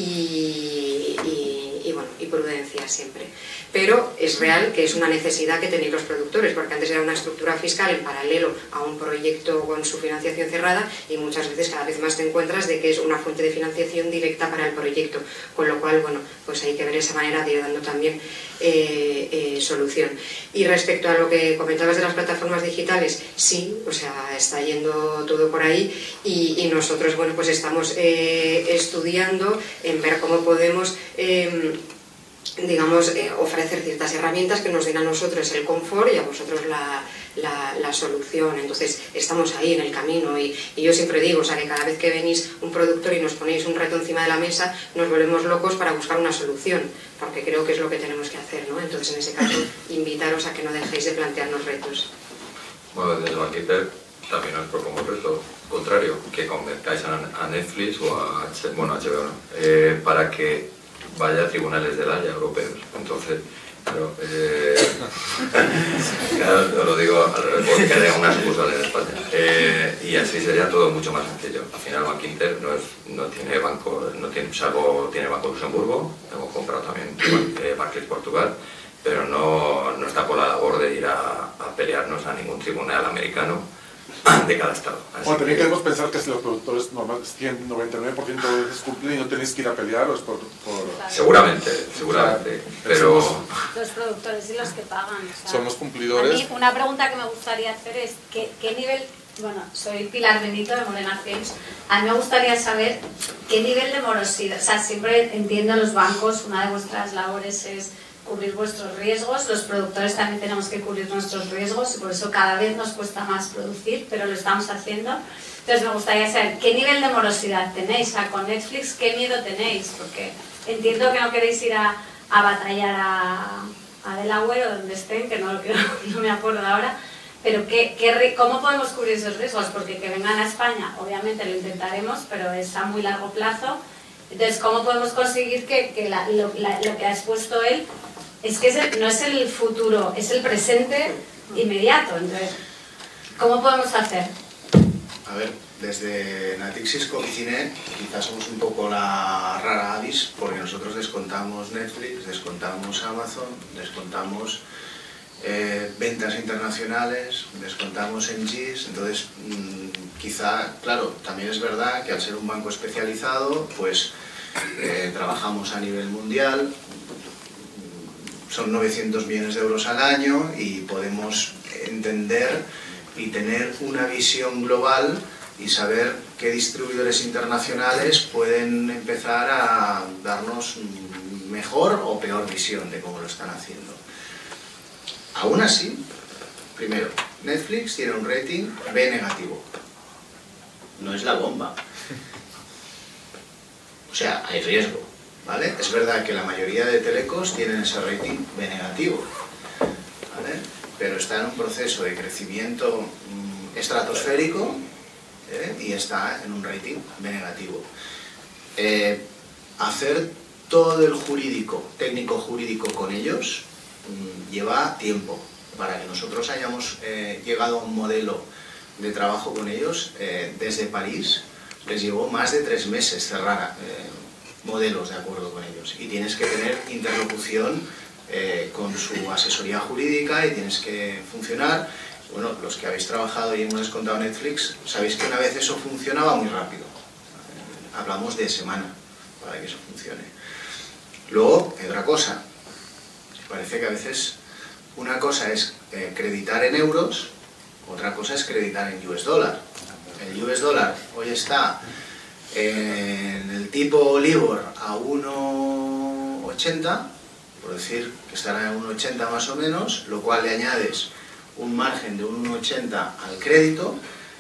y, y, y, bueno, y prudencia siempre. Pero es real que es una necesidad que tenéis los productores, porque antes era una estructura fiscal en paralelo a un proyecto con su financiación cerrada, y muchas veces cada vez más te encuentras de que es una fuente de financiación directa para el proyecto, con lo cual, bueno, pues hay que ver esa manera de ir dando también eh, eh, solución. Y respecto a lo que comentabas de las plataformas digitales, sí, o sea, está yendo todo por ahí, y, y nosotros, bueno, pues estamos eh, estudiando en ver cómo podemos eh, digamos, eh, ofrecer ciertas herramientas que nos den a nosotros el confort y a vosotros la, la, la solución. Entonces estamos ahí en el camino, y, y yo siempre digo, o sea, que cada vez que venís un productor y nos ponéis un reto encima de la mesa, nos volvemos locos para buscar una solución, porque creo que es lo que tenemos que hacer, ¿no? Entonces, en ese caso, invitaros a que no dejéis de plantearnos retos. Bueno, desde el Bankinter también os propongo el reto contrario, que convenzcáis a, a Netflix o a, bueno, H B O, ¿no? eh, para que vaya a tribunales del Haya europeos. Entonces, claro, eh, claro, lo digo al revés, porque haya una sucursal en España. Eh, y así sería todo mucho más sencillo. Al final, Bankinter no, es, no tiene banco, no tiene, salvo tiene Banco Luxemburgo, hemos comprado también eh, Barclays Portugal, pero no, no está por la labor de ir a, a pelearnos a ningún tribunal americano de cada estado. Así bueno, también que, queremos pensar que si los productores normales tienen noventa y nueve por ciento de veces cumplen y no tenéis que ir a pelearos por... por... seguramente, seguramente, o sea, pero... Los productores y los que pagan. O sea, somos cumplidores. A mí una pregunta que me gustaría hacer es, ¿qué, qué nivel... Bueno, soy Pilar Benito de Modena Films. A mí me gustaría saber qué nivel de morosidad... O sea, siempre entiendo los bancos, una de vuestras labores es cubrir vuestros riesgos, los productores también tenemos que cubrir nuestros riesgos y por eso cada vez nos cuesta más producir, pero lo estamos haciendo. Entonces me gustaría saber qué nivel de morosidad tenéis, o sea, con Netflix qué miedo tenéis, porque entiendo que no queréis ir a, a batallar a, a Delaware o donde estén, que no, lo quiero, no me acuerdo ahora, pero ¿qué, qué, ¿cómo podemos cubrir esos riesgos? Porque que vengan a España, obviamente lo intentaremos, pero es a muy largo plazo. Entonces, ¿cómo podemos conseguir que, que la, lo, la, lo que ha expuesto él es que es el, no es el futuro, es el presente inmediato? Entonces, ¿cómo podemos hacer? A ver, desde Natixis Coficine quizás somos un poco la rara avis, porque nosotros descontamos Netflix, descontamos Amazon, descontamos eh, ventas internacionales, descontamos M Gs, entonces mmm, quizá, claro, también es verdad que al ser un banco especializado, pues eh, trabajamos a nivel mundial, son novecientos millones de euros al año y podemos entender y tener una visión global y saber qué distribuidores internacionales pueden empezar a darnos mejor o peor visión de cómo lo están haciendo. Aún así, primero, Netflix tiene un rating B negativo. No es la bomba. O sea, hay riesgo, ¿vale? Es verdad que la mayoría de telecos tienen ese rating B negativo, ¿vale? Pero está en un proceso de crecimiento mmm, estratosférico, ¿eh? Y está en un rating B negativo. Eh, hacer todo el jurídico, técnico jurídico con ellos, mmm, lleva tiempo. Para que nosotros hayamos eh, llegado a un modelo de trabajo con ellos, eh, desde París, les llevó más de tres meses cerrar eh, modelos de acuerdo con ellos. Y tienes que tener interlocución eh, con su asesoría jurídica y tienes que funcionar. Bueno, los que habéis trabajado y hemos descontado Netflix, sabéis que una vez eso funcionaba muy rápido. Eh, hablamos de semana para que eso funcione. Luego, hay otra cosa. Parece que a veces una cosa es eh, creditar en euros, otra cosa es creditar en U S dólar. El U S dólar hoy está en el tipo LIBOR a uno ochenta, por decir que estará en uno ochenta más o menos, lo cual le añades un margen de un uno ochenta al crédito,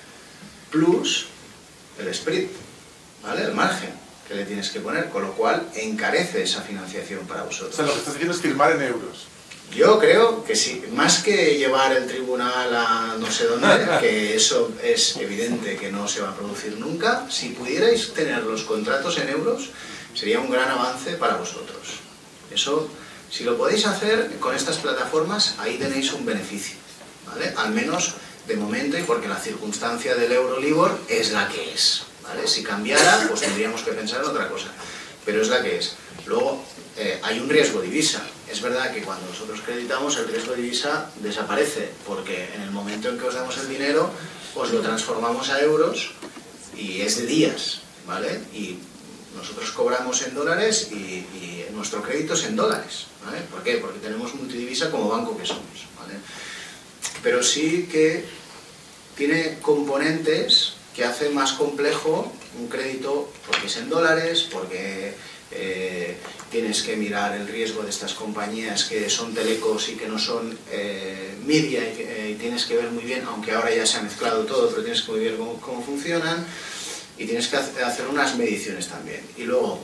plus el spread, ¿vale? El margen que le tienes que poner, con lo cual encarece esa financiación para vosotros. O sea, lo que estás haciendo es firmar en euros. Yo creo que sí, más que llevar el tribunal a no sé dónde, que eso es evidente que no se va a producir nunca, si pudierais tener los contratos en euros, sería un gran avance para vosotros. Eso, si lo podéis hacer con estas plataformas, ahí tenéis un beneficio, ¿vale? Al menos de momento, y porque la circunstancia del Eurolibor es la que es, ¿vale? Si cambiara, pues tendríamos que pensar en otra cosa, pero es la que es. Luego, eh, hay un riesgo divisa. Es verdad que cuando nosotros creditamos el riesgo de divisa desaparece, porque en el momento en que os damos el dinero, os lo transformamos a euros y es de días, ¿vale? Y nosotros cobramos en dólares y, y nuestro crédito es en dólares, ¿vale? ¿Por qué? Porque tenemos multidivisa como banco que somos, ¿vale? Pero sí que tiene componentes que hacen más complejo un crédito porque es en dólares, porque eh, tienes que mirar el riesgo de estas compañías que son telecos y que no son eh, media y, eh, y tienes que ver muy bien, aunque ahora ya se ha mezclado todo, pero tienes que ver cómo, cómo funcionan y tienes que hacer unas mediciones también. Y luego,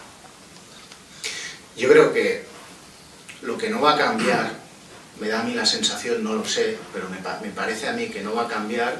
yo creo que lo que no va a cambiar, me da a mí la sensación, no lo sé, pero me, me parece a mí que no va a cambiar,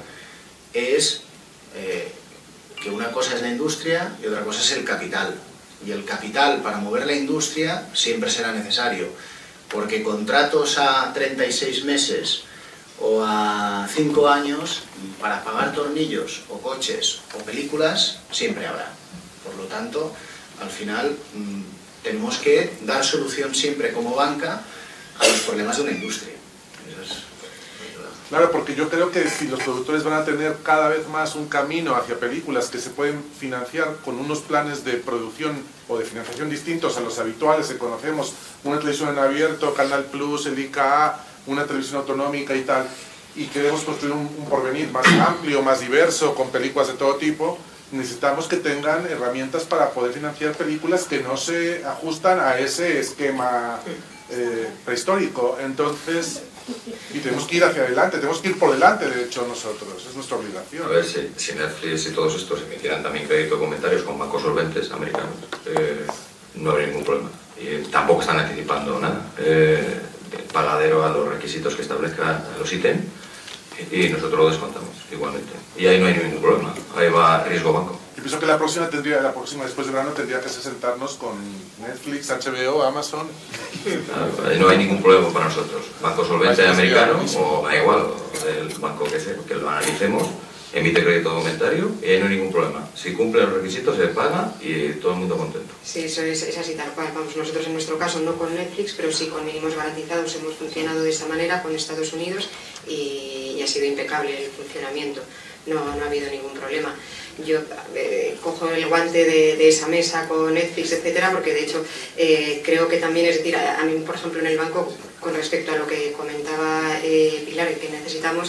es eh, que una cosa es la industria y otra cosa es el capital. Y el capital para mover la industria siempre será necesario, porque contratos a treinta y seis meses o a cinco años para pagar tornillos o coches o películas siempre habrá. Por lo tanto, al final mmm, tenemos que dar solución siempre como banca a los problemas de una industria. Eso es... Claro, porque yo creo que si los productores van a tener cada vez más un camino hacia películas que se pueden financiar con unos planes de producción o de financiación distintos a los habituales que conocemos, una televisión en abierto, Canal Plus, el I K A, una televisión autonómica y tal, y queremos construir un, un porvenir más amplio, más diverso, con películas de todo tipo, necesitamos que tengan herramientas para poder financiar películas que no se ajustan a ese esquema eh, prehistórico. Entonces, y tenemos que ir hacia adelante, tenemos que ir por delante, de hecho, nosotros, es nuestra obligación. A ver, si, si Netflix y todos estos emitieran también crédito comentarios con bancos solventes americanos, eh, no habría ningún problema. Y tampoco están anticipando nada. Eh, pagadero a los requisitos que establezcan los ítems y nosotros lo descontamos igualmente. Y ahí no hay ningún problema, ahí va riesgo banco. Yo pienso que la próxima, tendría, la próxima después de verano tendría que sentarnos con Netflix, H B O, Amazon. Claro, ahí no hay ningún problema para nosotros. Banco solvente americano o da igual, el banco que sea, que lo analicemos, emite crédito documentario y ahí no hay ningún problema. Si cumple los requisitos se paga y todo el mundo contento. Sí, eso es, es así tal cual. Vamos, nosotros en nuestro caso no con Netflix, pero sí con mínimos garantizados hemos funcionado de esa manera con Estados Unidos y, y ha sido impecable el funcionamiento. No, no ha habido ningún problema. Yo eh, cojo el guante de, de esa mesa con Netflix, etcétera, porque de hecho eh, creo que también, es decir, a, a mí, por ejemplo, en el banco, con respecto a lo que comentaba eh, Pilar, que necesitamos,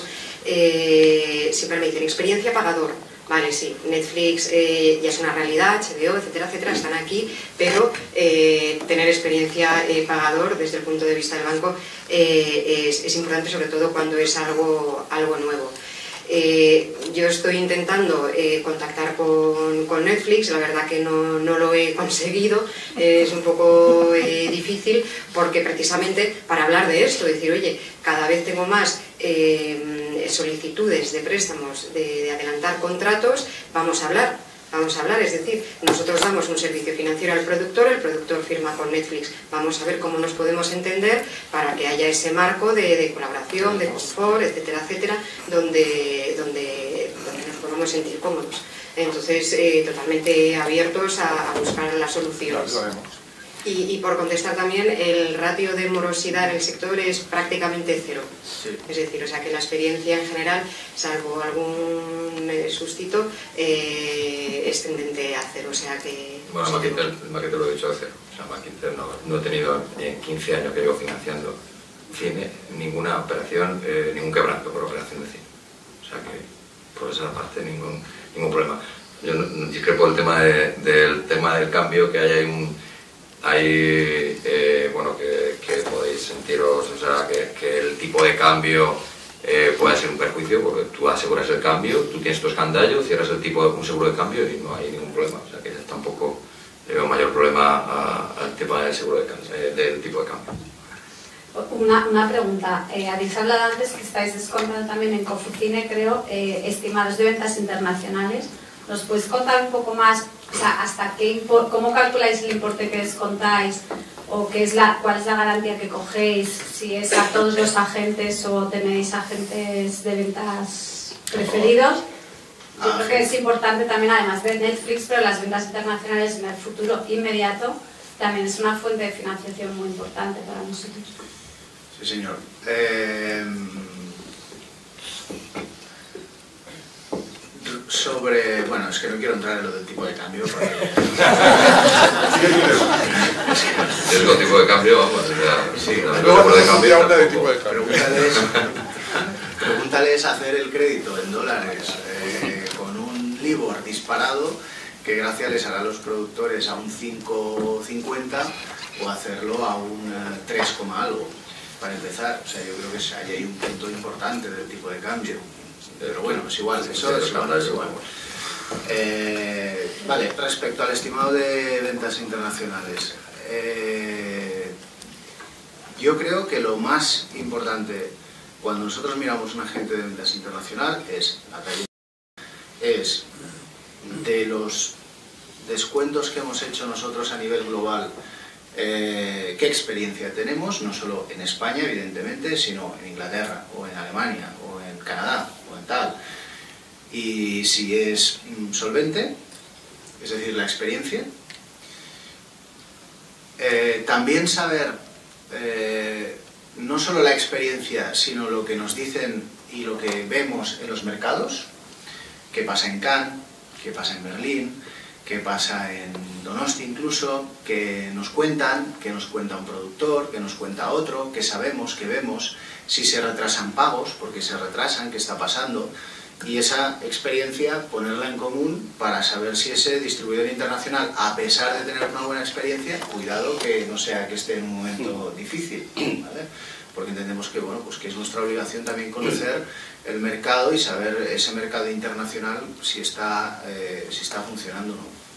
eh, siempre me dicen experiencia pagador. Vale, sí, Netflix eh, ya es una realidad, H B O, etcétera, etcétera, están aquí, pero eh, tener experiencia eh, pagador desde el punto de vista del banco eh, es, es importante, sobre todo cuando es algo, algo nuevo. Eh, yo estoy intentando eh, contactar con, con Netflix, la verdad que no, no lo he conseguido, eh, es un poco eh, difícil porque precisamente para hablar de esto, decir, oye, cada vez tengo más eh, solicitudes de préstamos, de, de adelantar contratos, vamos a hablar, vamos a hablar, es decir, nosotros damos un servicio financiero al productor, el productor firma con Netflix, vamos a ver cómo nos podemos entender para que haya ese marco de, de colaboración, de confort, etcétera, etcétera, donde, donde, donde nos podamos sentir cómodos. Entonces, eh, totalmente abiertos a, a buscar las soluciones. Y, y por contestar también, el ratio de morosidad en el sector es prácticamente cero. Sí. Es decir, o sea que la experiencia en general, salvo algún eh, sustito, eh, es tendente a cero. O sea que... Bueno, Mackinter, Mackinter lo he dicho de cero. O sea, Mackinter no, no he tenido en quince años que llevo financiando cine ninguna operación, eh, ningún quebranto por operación de cine. O sea que por esa parte ningún, ningún problema. Yo no, no discrepo del tema, de, del tema del cambio, que hay un... Hay, eh, bueno, que, que podéis sentiros, o sea, que, que el tipo de cambio eh, puede ser un perjuicio, porque tú aseguras el cambio, tú tienes tu escandallo, cierras el tipo de un seguro de cambio y no hay ningún problema. O sea, que tampoco le veo mayor problema a, al tema del seguro de cambio, eh, del tipo de cambio. Una, una pregunta. Eh, habéis hablado antes que estáis descontando también en Cofucine, creo, eh, estimados de ventas internacionales. ¿Nos podéis contar un poco más, o sea, hasta qué cómo calculáis el importe que descontáis o qué es la, cuál es la garantía que cogéis, si es a todos los agentes o tenéis agentes de ventas preferidos? Yo creo que es importante también, además de Netflix, pero las ventas internacionales en el futuro inmediato también es una fuente de financiación muy importante para nosotros. Sí, señor. Eh... Sobre, bueno, es que no quiero entrar en lo del tipo de cambio porque... Es lo tipo de cambio, vamos, sí, no, luego no de cambio, de tipo de cambio. Pregúntales, pregúntales hacer el crédito en dólares eh, con un LIBOR disparado, que gracia les hará a los productores a un cinco cincuenta o hacerlo a un tres, algo, para empezar. O sea, yo creo que ahí hay un punto importante del tipo de cambio. Pero bueno, es igual, eso es igual. Es igual. Eh, vale, respecto al estimado de ventas internacionales, eh, yo creo que lo más importante cuando nosotros miramos un agente de ventas internacional es la calidad, es de los descuentos que hemos hecho nosotros a nivel global, eh, qué experiencia tenemos, no solo en España, evidentemente, sino en Inglaterra, o en Alemania, o en Canadá, o en tal. Y si es mm, solvente, es decir, la experiencia. Eh, también saber eh, no solo la experiencia, sino lo que nos dicen y lo que vemos en los mercados, qué pasa en Cannes, qué pasa en Berlín, qué pasa en Donosti incluso, que nos cuentan, que nos cuenta un productor, que nos cuenta otro, que sabemos, que vemos, si se retrasan pagos, porque se retrasan, qué está pasando, y esa experiencia ponerla en común para saber si ese distribuidor internacional, a pesar de tener una buena experiencia, cuidado que no sea que esté en un momento difícil, ¿vale? Porque entendemos que, bueno, pues que es nuestra obligación también conocer el mercado y saber ese mercado internacional si está, eh, si está funcionando o no.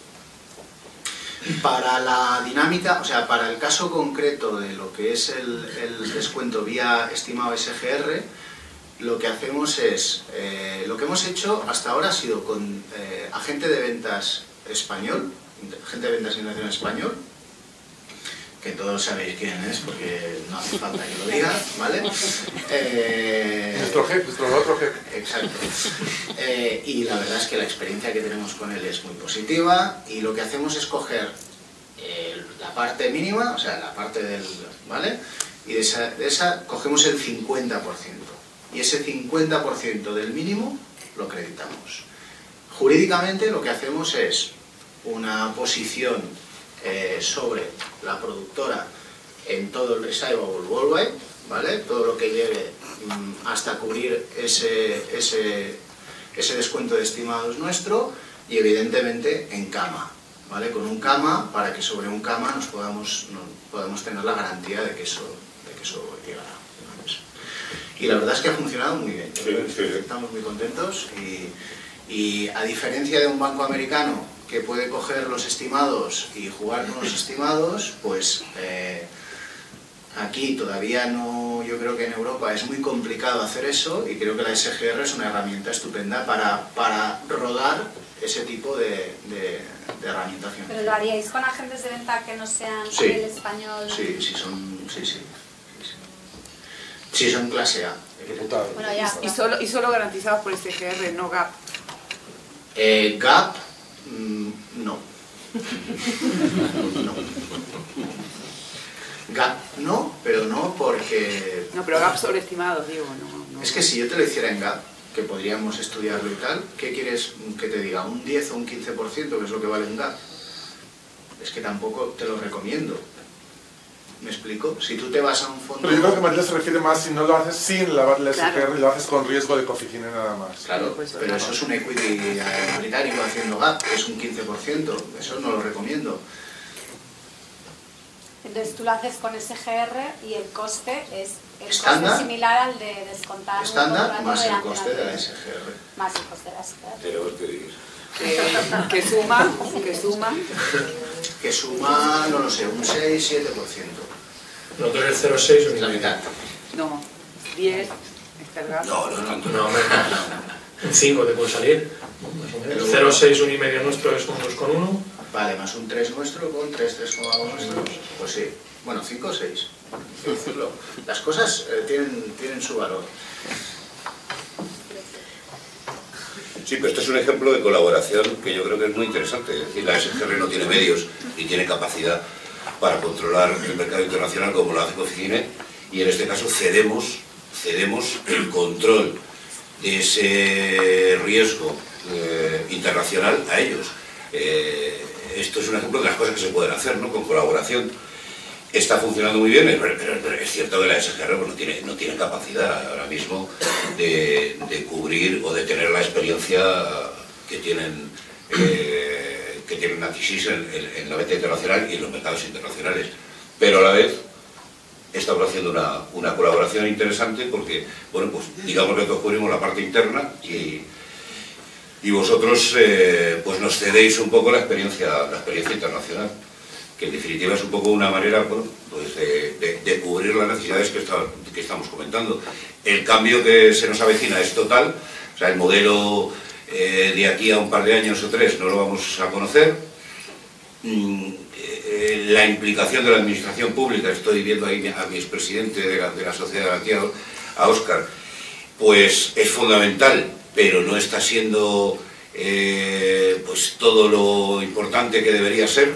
Para la dinámica, o sea, para el caso concreto de lo que es el, el descuento vía estimado S G R, lo que hacemos es, eh, lo que hemos hecho hasta ahora ha sido con eh, agente de ventas español, agente de ventas internacional español, que todos sabéis quién es, porque no hace falta que lo diga, ¿vale? Eh, nuestro jefe, nuestro otro jefe. Exacto. Eh, y la verdad es que la experiencia que tenemos con él es muy positiva, y lo que hacemos es coger eh, la parte mínima, o sea, la parte del... ¿vale? Y de esa, de esa cogemos el cincuenta por ciento. Y ese cincuenta por ciento del mínimo lo acreditamos. Jurídicamente lo que hacemos es una posición eh, sobre la productora en todo el receivable worldwide, ¿vale? Todo lo que llegue mm, hasta cubrir ese, ese, ese descuento de estimados nuestro, y evidentemente en cama, ¿vale? Con un cama, para que sobre un cama nos podamos, nos podamos tener la garantía de que eso, de que eso llegará. Y la verdad es que ha funcionado muy bien. Sí, sí. Estamos muy contentos y, y a diferencia de un banco americano que puede coger los estimados y jugar con los estimados, pues eh, aquí todavía no, yo creo que en Europa es muy complicado hacer eso, y creo que la S G R es una herramienta estupenda para, para rodar ese tipo de, de, de herramienta financiera. ¿Pero lo haríais con agentes de venta que no sean Sí. el español? Sí, sí, son, sí, sí. Sí, son clase A. Bueno, ya. Y solo, y solo garantizados por S G R, no Gap. Eh, Gap, mmm, no. No. Gap no, pero no porque... No, pero Gap sobreestimados, digo, no, no. Es que si yo te lo hiciera en Gap, que podríamos estudiarlo y tal, ¿qué quieres que te diga? ¿Un diez o un quince por ciento, que es lo que vale un Gap? Es que tampoco te lo recomiendo. ¿Me explico? Si tú te vas a un fondo... Pero yo creo que María se refiere más si no lo haces sin la, la S G R, Claro. y lo haces con riesgo de coeficient nada más. Claro, pero eso es un equity británico haciendo Gap, que es un quince por ciento. Eso no lo recomiendo. Entonces tú lo haces con S G R y el coste es el Estándar. coste similar al de descontar un Estándar contrato más el de coste de la antena. S G R. Más el coste de la S G R. Tenemos que ir. Que, que suma, que suma. Que suma, no lo sé, un seis siete por ciento. Nosotros el cero coma seis o La mitad. No, diez, está el Gap. No, no tanto. No, hombre, un cinco te puede salir. Más o menos. cero coma seis, un y medio nuestro es un dos coma uno. Vale, más un tres nuestro con tres, tres coma dos nuestros. Pues sí. Bueno, cinco o seis. Las cosas eh, tienen, tienen su valor. Sí, pero esto es un ejemplo de colaboración que yo creo que es muy interesante. Es decir, la S G R no tiene medios ni tiene capacidad para controlar el mercado internacional como lo hace Coficine, y en este caso cedemos, cedemos el control de ese riesgo eh, internacional a ellos. Eh, esto es un ejemplo de las cosas que se pueden hacer, ¿no? Con colaboración. Está funcionando muy bien, pero, pero, pero es cierto que la S G R pues, no, tiene, no tiene capacidad ahora mismo de, de cubrir o de tener la experiencia que tienen, eh, que tienen Natixis en, en, en la venta internacional y en los mercados internacionales. Pero a la vez estamos haciendo una, una colaboración interesante porque, bueno, pues digamos que todos cubrimos la parte interna y, y vosotros eh, pues nos cedéis un poco la experiencia, la experiencia internacional, que en definitiva es un poco una manera, bueno, pues de, de, de cubrir las necesidades que, está, que estamos comentando. El cambio que se nos avecina es total, o sea, el modelo eh, de aquí a un par de años o tres no lo vamos a conocer. Mm, eh, la implicación de la administración pública, estoy viendo ahí a mi expresidente de la, de la sociedad aquí, a, a Óscar, pues es fundamental, pero no está siendo eh, pues todo lo importante que debería ser.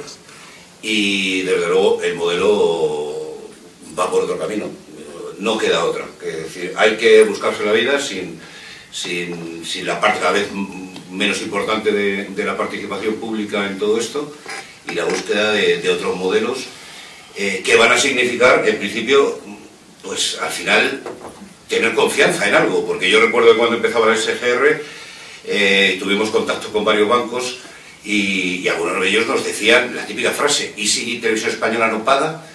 Y desde luego el modelo va por otro camino, no queda otra. Es decir, hay que buscarse la vida sin, sin, sin la parte cada vez menos importante de, de la participación pública en todo esto y la búsqueda de, de otros modelos eh, que van a significar, en principio, pues al final tener confianza en algo, porque yo recuerdo que cuando empezaba la S G R eh, tuvimos contacto con varios bancos. Y, y algunos de ellos nos decían la típica frase: ¿y si Televisión Española no paga?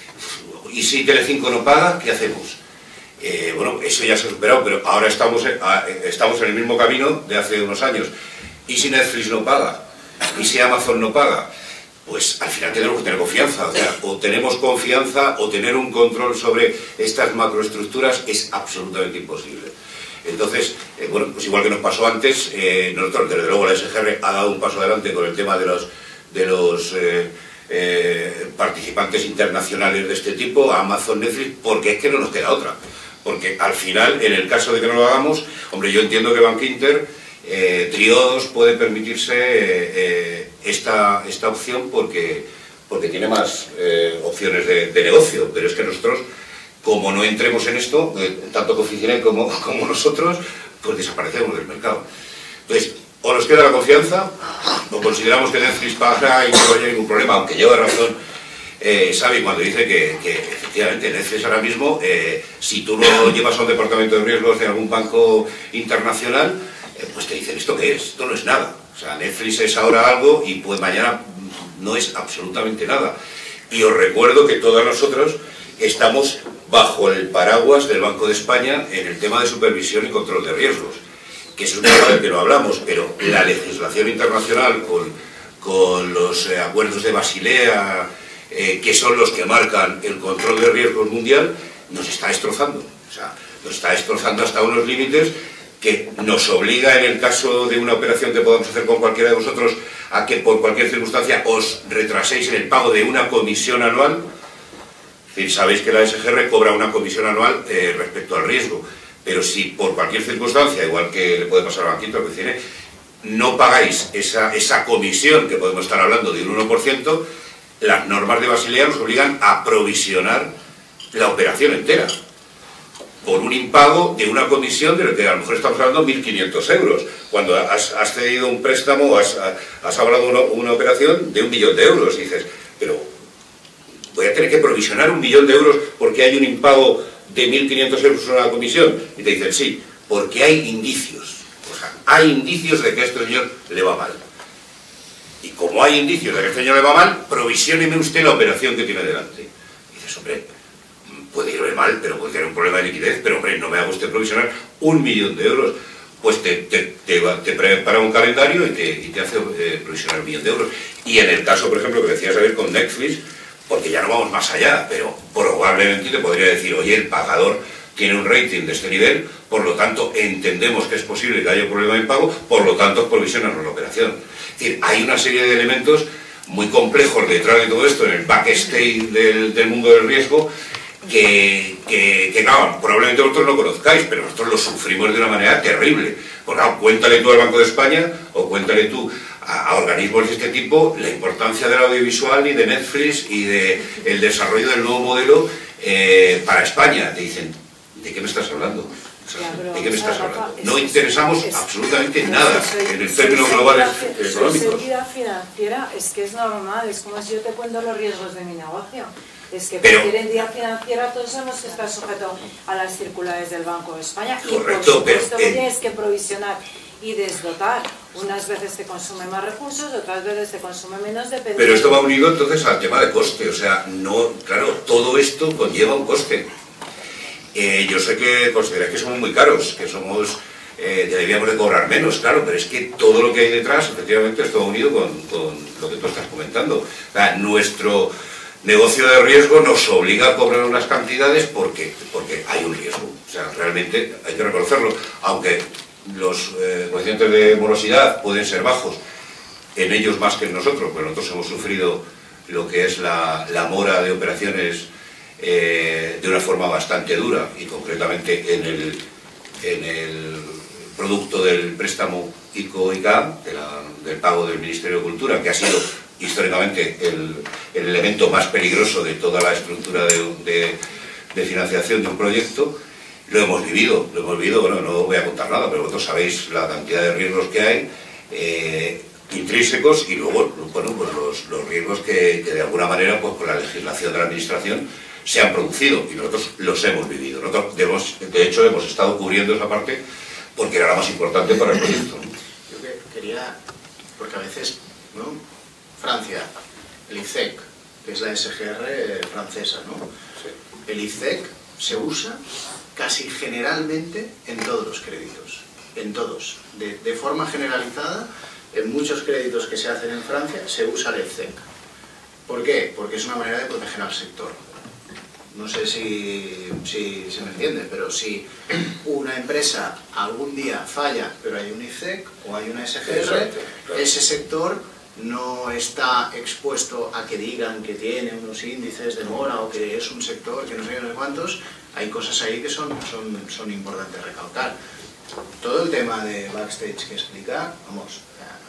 ¿Y si Telecinco no paga? ¿Qué hacemos? Eh, bueno, eso ya se ha superado, pero ahora estamos, estamos en el mismo camino de hace unos años. ¿Y si Netflix no paga? ¿Y si Amazon no paga? Pues al final tenemos que tener confianza. O sea, o tenemos confianza o tener un control sobre estas macroestructuras es absolutamente imposible. Entonces, eh, bueno, pues igual que nos pasó antes, eh, nosotros, desde luego, la S G R ha dado un paso adelante con el tema de los, de los eh, eh, participantes internacionales de este tipo, Amazon, Netflix, porque es que no nos queda otra. Porque al final, en el caso de que no lo hagamos, hombre, yo entiendo que Bankinter, eh, Triodos, puede permitirse eh, eh, esta, esta opción porque, porque tiene más eh, opciones de, de negocio, pero es que nosotros, como no entremos en esto, eh, tanto Coficine como, como nosotros, pues desaparecemos del mercado. Entonces, o nos queda la confianza, o consideramos que Netflix paga y no haya ningún problema, aunque lleva razón eh, Xavi cuando dice que, que efectivamente Netflix ahora mismo, eh, si tú lo llevas a un departamento de riesgos de algún banco internacional, eh, pues te dicen, ¿esto qué es? Esto no es nada. O sea, Netflix es ahora algo y pues mañana no es absolutamente nada. Y os recuerdo que todos nosotros estamos bajo el paraguas del Banco de España en el tema de supervisión y control de riesgos, que es un tema del que no hablamos, pero la legislación internacional con, con los eh, acuerdos de Basilea, eh, que son los que marcan el control de riesgos mundial, nos está destrozando. O sea, nos está destrozando hasta unos límites que nos obliga, en el caso de una operación que podamos hacer con cualquiera de vosotros, a que por cualquier circunstancia os retraséis en el pago de una comisión anual. Es decir, sabéis que la S G R cobra una comisión anual eh, respecto al riesgo, pero si por cualquier circunstancia, igual que le puede pasar a Banquinter, que tiene, no pagáis esa, esa comisión, que podemos estar hablando de un uno por ciento, las normas de Basilea nos obligan a provisionar la operación entera por un impago de una comisión de lo que a lo mejor estamos hablando de mil quinientos euros, cuando has, has cedido un préstamo o has, has hablado una, una operación de un millón de euros, y dices, pero voy a tener que provisionar un millón de euros porque hay un impago de mil quinientos euros en una comisión, y te dicen, sí, porque hay indicios, o sea, hay indicios de que a este señor le va mal, y como hay indicios de que a este señor le va mal, provisióneme usted la operación que tiene delante. Y dices, hombre, puede irme mal, pero puede tener un problema de liquidez, pero hombre, no me haga usted provisionar un millón de euros. Pues te, te, te, te prepara un calendario y te, y te hace eh, provisionar un millón de euros. Y en el caso, por ejemplo, que decías a ver con Netflix, porque ya no vamos más allá, pero probablemente te podría decir, oye, el pagador tiene un rating de este nivel, por lo tanto entendemos que es posible que haya un problema de impago, por lo tanto provisionan la operación. Es decir, hay una serie de elementos muy complejos detrás de todo esto, en el backstage del, del mundo del riesgo, Que, que, que claro, probablemente vosotros no conozcáis, pero nosotros lo sufrimos de una manera terrible. Porque claro, cuéntale tú al Banco de España o cuéntale tú a, a organismos de este tipo la importancia del audiovisual y de Netflix y de el desarrollo del nuevo modelo eh, para España. Te dicen, ¿de qué me estás hablando? O sea, ¿de qué me estás hablando? No interesamos absolutamente nada en el término global económico. Seguridad financiera es que es normal, es como si yo te cuento los riesgos de mi negocio. Es que pero, cualquier entidad financiera todos sabemos que está sujeto a las circulares del Banco de España. Correcto, y por supuesto pero, que eh, tienes que provisionar y desdotar. Unas veces te consume más recursos, otras veces te consume menos, dependiendo. Pero esto va unido entonces al tema de coste, o sea, no, claro, todo esto conlleva un coste. Eh, yo sé que consideráis que somos muy caros, que somos, eh, deberíamos de cobrar menos, claro, pero es que todo lo que hay detrás, efectivamente, esto va unido con, con lo que tú estás comentando. O sea, nuestro negocio de riesgo nos obliga a cobrar unas cantidades porque, porque hay un riesgo. O sea, realmente hay que reconocerlo. Aunque los eh, coeficientes de morosidad pueden ser bajos, en ellos más que en nosotros, pues nosotros hemos sufrido lo que es la, la mora de operaciones eh, de una forma bastante dura, y concretamente en el, en el producto del préstamo ICO-I C A, de la, del pago del Ministerio de Cultura, que ha sido históricamente el, el elemento más peligroso de toda la estructura de, de, de financiación de un proyecto. Lo hemos vivido, lo hemos vivido, bueno, no voy a contar nada, pero vosotros sabéis la cantidad de riesgos que hay, eh, intrínsecos, y luego, bueno, pues los, los riesgos que, que de alguna manera, pues por la legislación de la administración, se han producido, y nosotros los hemos vivido. Nosotros, debemos, de hecho, hemos estado cubriendo esa parte porque era la más importante para el proyecto, ¿no? Yo que quería, porque a veces, ¿no? Francia, el I C E C, que es la S G R francesa, ¿no? Sí. El I C E C se usa casi generalmente en todos los créditos, en todos, de, de forma generalizada, en muchos créditos que se hacen en Francia se usa el I C E C. ¿Por qué? Porque es una manera de proteger al sector. No sé si, si se me entiende, pero si una empresa algún día falla, pero hay un I C E C o hay una S G R, exacto, claro, ese sector no está expuesto a que digan que tiene unos índices de mora o que es un sector que no sé qué, no sé cuántos. Hay cosas ahí que son, son, son importantes recalcar. Todo el tema de backstage que explica, vamos,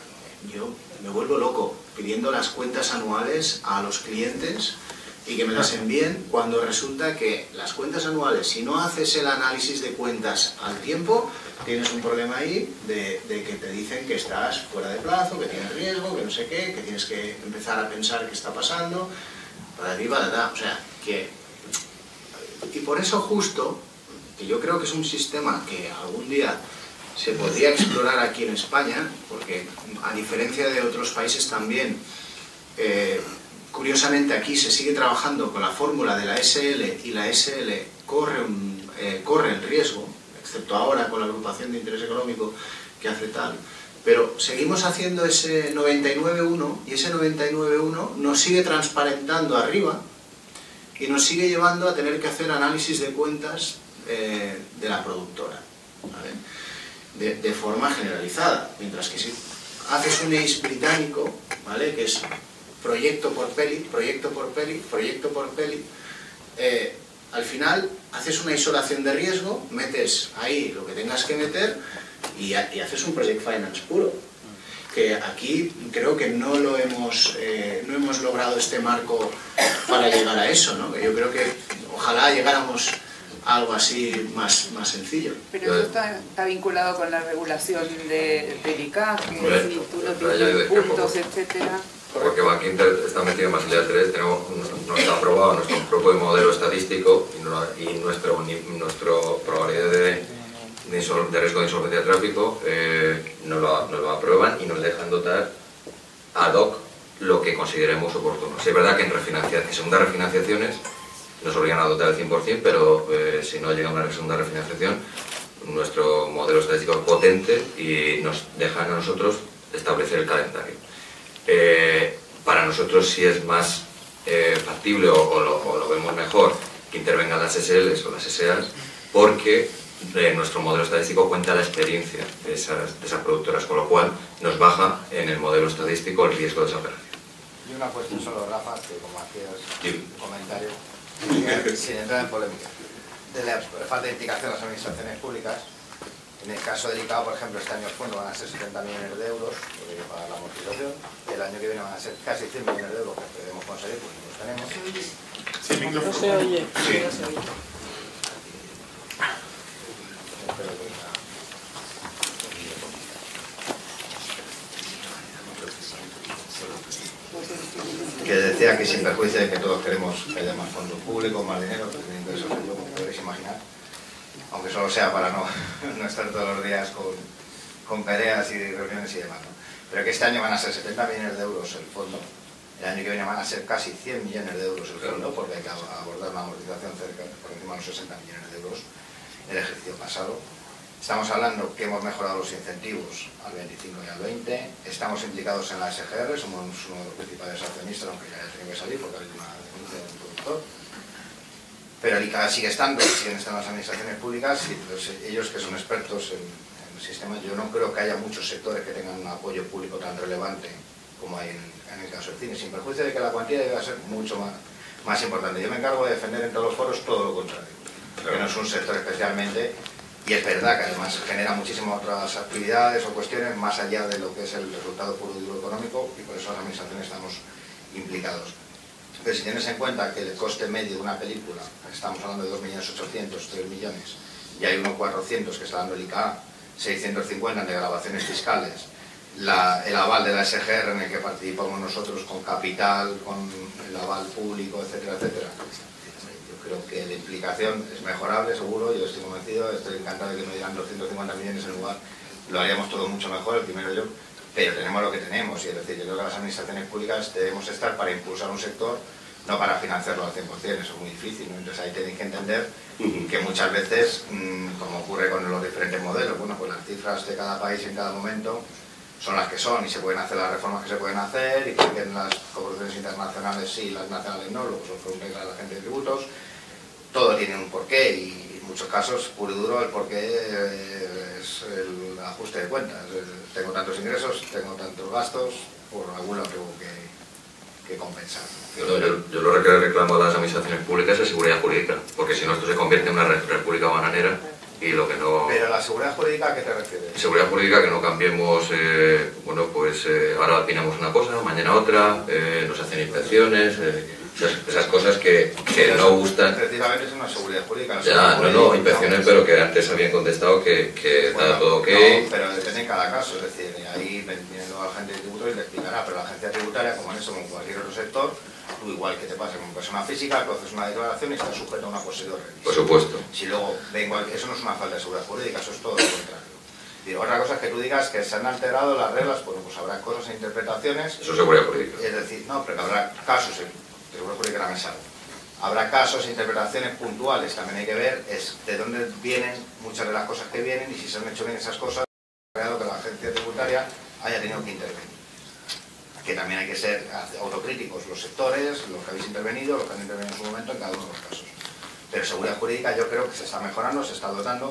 yo me vuelvo loco pidiendo las cuentas anuales a los clientes y que me las envíen, cuando resulta que las cuentas anuales, si no haces el análisis de cuentas al tiempo, tienes un problema ahí de, de que te dicen que estás fuera de plazo, que tienes riesgo, que no sé qué, que tienes que empezar a pensar qué está pasando, para arriba, para allá. O sea, que... Y por eso justo, que yo creo que es un sistema que algún día se podría explorar aquí en España, porque a diferencia de otros países también, eh, curiosamente aquí se sigue trabajando con la fórmula de la S L, y la S L corre, un, eh, corre el riesgo, excepto ahora con la agrupación de interés económico que hace tal, pero seguimos haciendo ese noventa y nueve uno, y ese noventa y nueve uno nos sigue transparentando arriba y nos sigue llevando a tener que hacer análisis de cuentas eh, de la productora, ¿vale? de, de forma generalizada, mientras que si haces un E I S británico, ¿vale?, que es proyecto por peli, proyecto por peli, proyecto por peli, eh, al final haces una isolación de riesgo, metes ahí lo que tengas que meter y, y haces un project finance puro. Que aquí creo que no lo hemos, eh, no hemos logrado este marco para llegar a eso, ¿no? Yo creo que ojalá llegáramos a algo así más, más sencillo. Pero eso está, está vinculado con la regulación de, del I C A, que Bueno, si tú no pero ya tienes yo puntos, decía, etcétera. Porque Bank Inter está metido en Basilea tres, tenemos, no está aprobado nuestro propio modelo estadístico y, no, y nuestro, ni, nuestro probabilidad de, de, insol, de riesgo de insolvencia de tráfico eh, nos, lo, nos lo aprueban y nos dejan dotar ad hoc lo que consideremos oportuno. Sí, es verdad que en, refinancia, en segundas refinanciaciones nos obligan a dotar el cien por cien, pero eh, si no llega una segunda refinanciación, nuestro modelo estadístico es potente y nos dejan a nosotros establecer el calendario. Eh, para nosotros sí es más eh, factible o, o, lo, o lo vemos mejor que intervengan las S Ls o las S As, porque eh, nuestro modelo estadístico cuenta la experiencia de esas, de esas productoras, con lo cual nos baja en el modelo estadístico el riesgo de esa operación. Y una cuestión solo, Rafa, que como hacías Sí. un comentario, sin entrar en polémica, de la falta de implicación de las administraciones públicas. En el caso del I C A O, por ejemplo, este año el fondo van a ser setenta millones de euros para la amortización, el año que viene van a ser casi cien millones de euros que debemos conseguir, porque los tenemos. Sí, No se oye, Sí. no se oye. Espero que sea- que decía que sin perjuicio de que todos queremos que haya más fondos públicos, más dinero, que tienen ingresos, yo, como podréis imaginar, aunque solo sea para no, no estar todos los días con, con peleas y reuniones y demás, ¿no? Pero que este año van a ser setenta millones de euros el fondo, el año que viene van a ser casi cien millones de euros el fondo, porque hay que abordar una amortización cerca por encima de los sesenta millones de euros el ejercicio pasado. Estamos hablando que hemos mejorado los incentivos al veinticinco y al veinte, estamos implicados en la S G R, somos uno de los principales accionistas, aunque ya haya tenido que salir porque hay una denuncia de un productor. Pero el I C A sigue estando, siguen estando las administraciones públicas y pues, ellos que son expertos en, en el sistema, yo no creo que haya muchos sectores que tengan un apoyo público tan relevante como hay en, en el caso del cine, sin perjuicio de que la cuantía debe ser mucho más, más importante. Yo me encargo de defender en todos los foros todo lo contrario, que no es un sector especialmente. Y es verdad que además genera muchísimas otras actividades o cuestiones más allá de lo que es el resultado puro y duro económico, y por eso las administraciones estamos implicados. Pero si tienes en cuenta que el coste medio de una película, estamos hablando de dos millones ochocientos, tres millones, y hay uno cuatrocientos que está dando el I C A, seiscientos cincuenta de grabaciones fiscales, la, el aval de la S G R en el que participamos nosotros con capital, con el aval público, etcétera, etcétera. Creo que la implicación es mejorable, seguro, yo estoy convencido, estoy encantado de que me dieran doscientos cincuenta millones en lugar, lo haríamos todo mucho mejor, el primero yo, pero tenemos lo que tenemos, y es decir, yo creo que las administraciones públicas debemos estar para impulsar un sector, no para financiarlo al cien por cien, eso es muy difícil, ¿no? Entonces ahí tenéis que entender que muchas veces, como ocurre con los diferentes modelos, bueno, pues las cifras de cada país en cada momento son las que son, y se pueden hacer las reformas que se pueden hacer, y porque en las corporaciones internacionales sí, las nacionales no, luego son preguntas a la gente de tributos. Todo tiene un porqué y en muchos casos, puro y duro, el porqué es el ajuste de cuentas. Tengo tantos ingresos, tengo tantos gastos, por algún lado tengo que, que compensar. Yo, yo, yo lo que reclamo a las administraciones públicas es seguridad jurídica, porque si no esto se convierte en una república bananera y lo que no... Pero la seguridad jurídica, ¿a qué te refieres? Seguridad jurídica, que no cambiemos, eh, bueno, pues eh, ahora opinamos una cosa, mañana otra, eh, nos hacen inspecciones... Eh, Esas, esas cosas que, que no gustan. Efectivamente es una seguridad jurídica. No ya, no, no, inspecciones, pero que antes habían contestado que, que bueno, está todo ok. No, pero depende en cada caso, es decir, ahí viene luego la gente de tributo y le explicará, pero la agencia tributaria, como en eso, como en cualquier otro sector, tú igual que te pasa como persona física, tú haces una declaración y estás sujeto a una posterior revisión. Por supuesto. Si luego ven cualquier, eso no es una falta de seguridad jurídica, eso es todo lo contrario. Y otra cosa es que tú digas que se han alterado las reglas, bueno, pues habrá cosas e interpretaciones. Eso es seguridad jurídica. Es decir, no, pero que habrá casos, seguro que la mesa. Habrá casos, interpretaciones puntuales, también hay que ver es de dónde vienen muchas de las cosas que vienen y si se han hecho bien esas cosas, ha creado que la agencia tributaria haya tenido que intervenir. Que también hay que ser autocríticos, los sectores, los que habéis intervenido, los que han intervenido en su momento en cada uno de los casos. Pero seguridad jurídica yo creo que se está mejorando, se está dotando.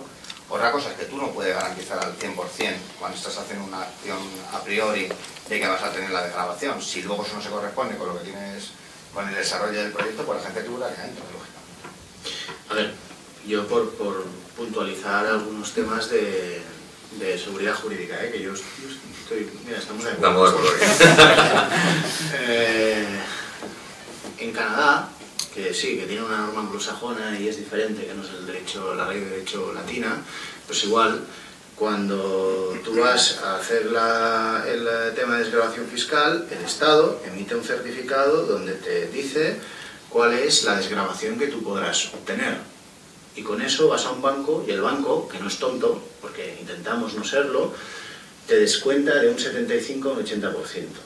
Otra cosa es que tú no puedes garantizar al cien por cien cuando estás haciendo una acción a priori de que vas a tener la desgravación. Si luego eso no se corresponde con lo que tienes, con el desarrollo del proyecto, pues la gente tributaria entra, lógicamente. A ver, yo por, por puntualizar algunos temas de, de seguridad jurídica, ¿eh? Que yo estoy... Mira, estamos de acuerdo. Estamos de acuerdo. eh, en Canadá, que sí, que tiene una norma anglosajona y es diferente, que no es el derecho, la ley de derecho latina, pues igual, cuando tú vas a hacer la, el tema de desgravación fiscal, el Estado emite un certificado donde te dice cuál es la desgravación que tú podrás obtener. Y con eso vas a un banco y el banco, que no es tonto, porque intentamos no serlo, te descuenta de un setenta y cinco a un ochenta por ciento.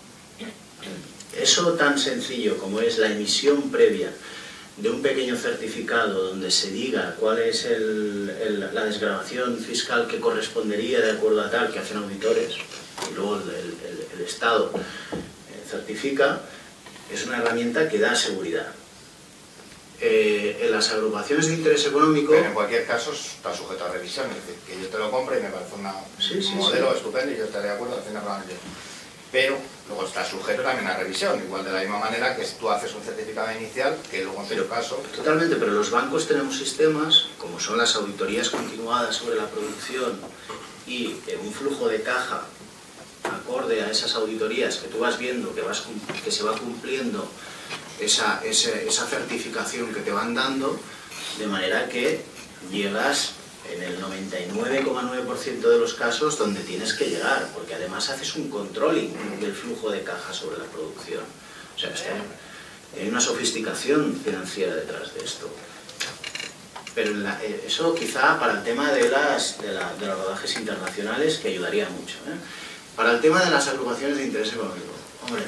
Eso tan sencillo como es la emisión previa de un pequeño certificado donde se diga cuál es el, el, la desgravación fiscal que correspondería de acuerdo a tal que hacen auditores y luego el, el, el Estado certifica, es una herramienta que da seguridad. Eh, en las agrupaciones de interés económico... Pero en cualquier caso está sujeto a revisión, es decir, que yo te lo compre y me parece una, sí, sí, un modelo sí. estupendo y yo estaré de acuerdo en hacer una pero luego está sujeto también a revisión, igual de la misma manera que tú haces un certificado inicial, que luego en pero, tu caso... Totalmente, pero los bancos tenemos sistemas, como son las auditorías continuadas sobre la producción y un flujo de caja acorde a esas auditorías que tú vas viendo, que, vas, que se va cumpliendo esa, esa, esa certificación que te van dando, de manera que llegas en el noventa y nueve coma nueve por ciento de los casos donde tienes que llegar, porque además haces un controlling del flujo de caja sobre la producción. O sea, está, hay una sofisticación financiera detrás de esto. Pero la, eso quizá para el tema de, las, de, la, de los rodajes internacionales que ayudaría mucho, ¿eh? Para el tema de las agrupaciones de interés económico, hombre,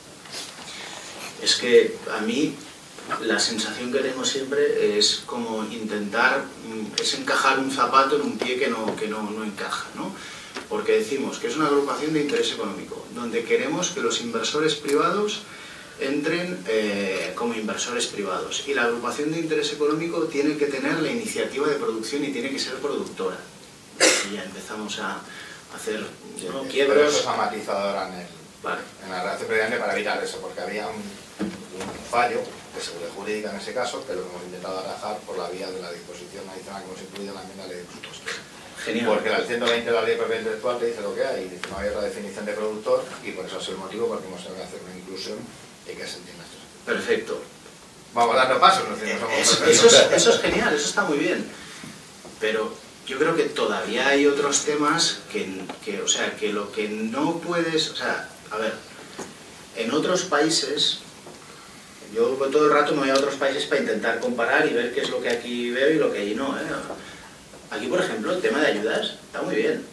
es que a mí la sensación que tengo siempre es como intentar, es encajar un zapato en un pie que no, que no, no encaja, ¿no? Porque decimos que es una agrupación de interés económico, donde queremos que los inversores privados entren eh, como inversores privados. Y la agrupación de interés económico tiene que tener la iniciativa de producción y tiene que ser productora. Y ya empezamos a hacer ¿no? quiebros. Pero eso se ha matizado ahora en, el, vale. en la redacción previamente para evitar eso, porque había un, un fallo de seguridad jurídica en ese caso, que lo hemos intentado atajar por la vía de la disposición adicional que hemos incluido en la enmienda de ley de presupuestos. Genial. Porque el ciento veinte de la ley de propiedad intelectual te dice lo que hay, y dice no hay otra definición de productor, y por eso es el motivo porque hemos tenido que hacer una inclusión y que se entienda esto. Perfecto. Vamos dando pasos, no, no somos eso, eso, es, eso es genial, eso está muy bien. Pero yo creo que todavía hay otros temas que, que, o sea, que lo que no puedes, o sea, a ver, en otros países, yo todo el rato me voy a otros países para intentar comparar y ver qué es lo que aquí veo y lo que allí no, ¿eh? Aquí, por ejemplo, el tema de ayudas está muy bien.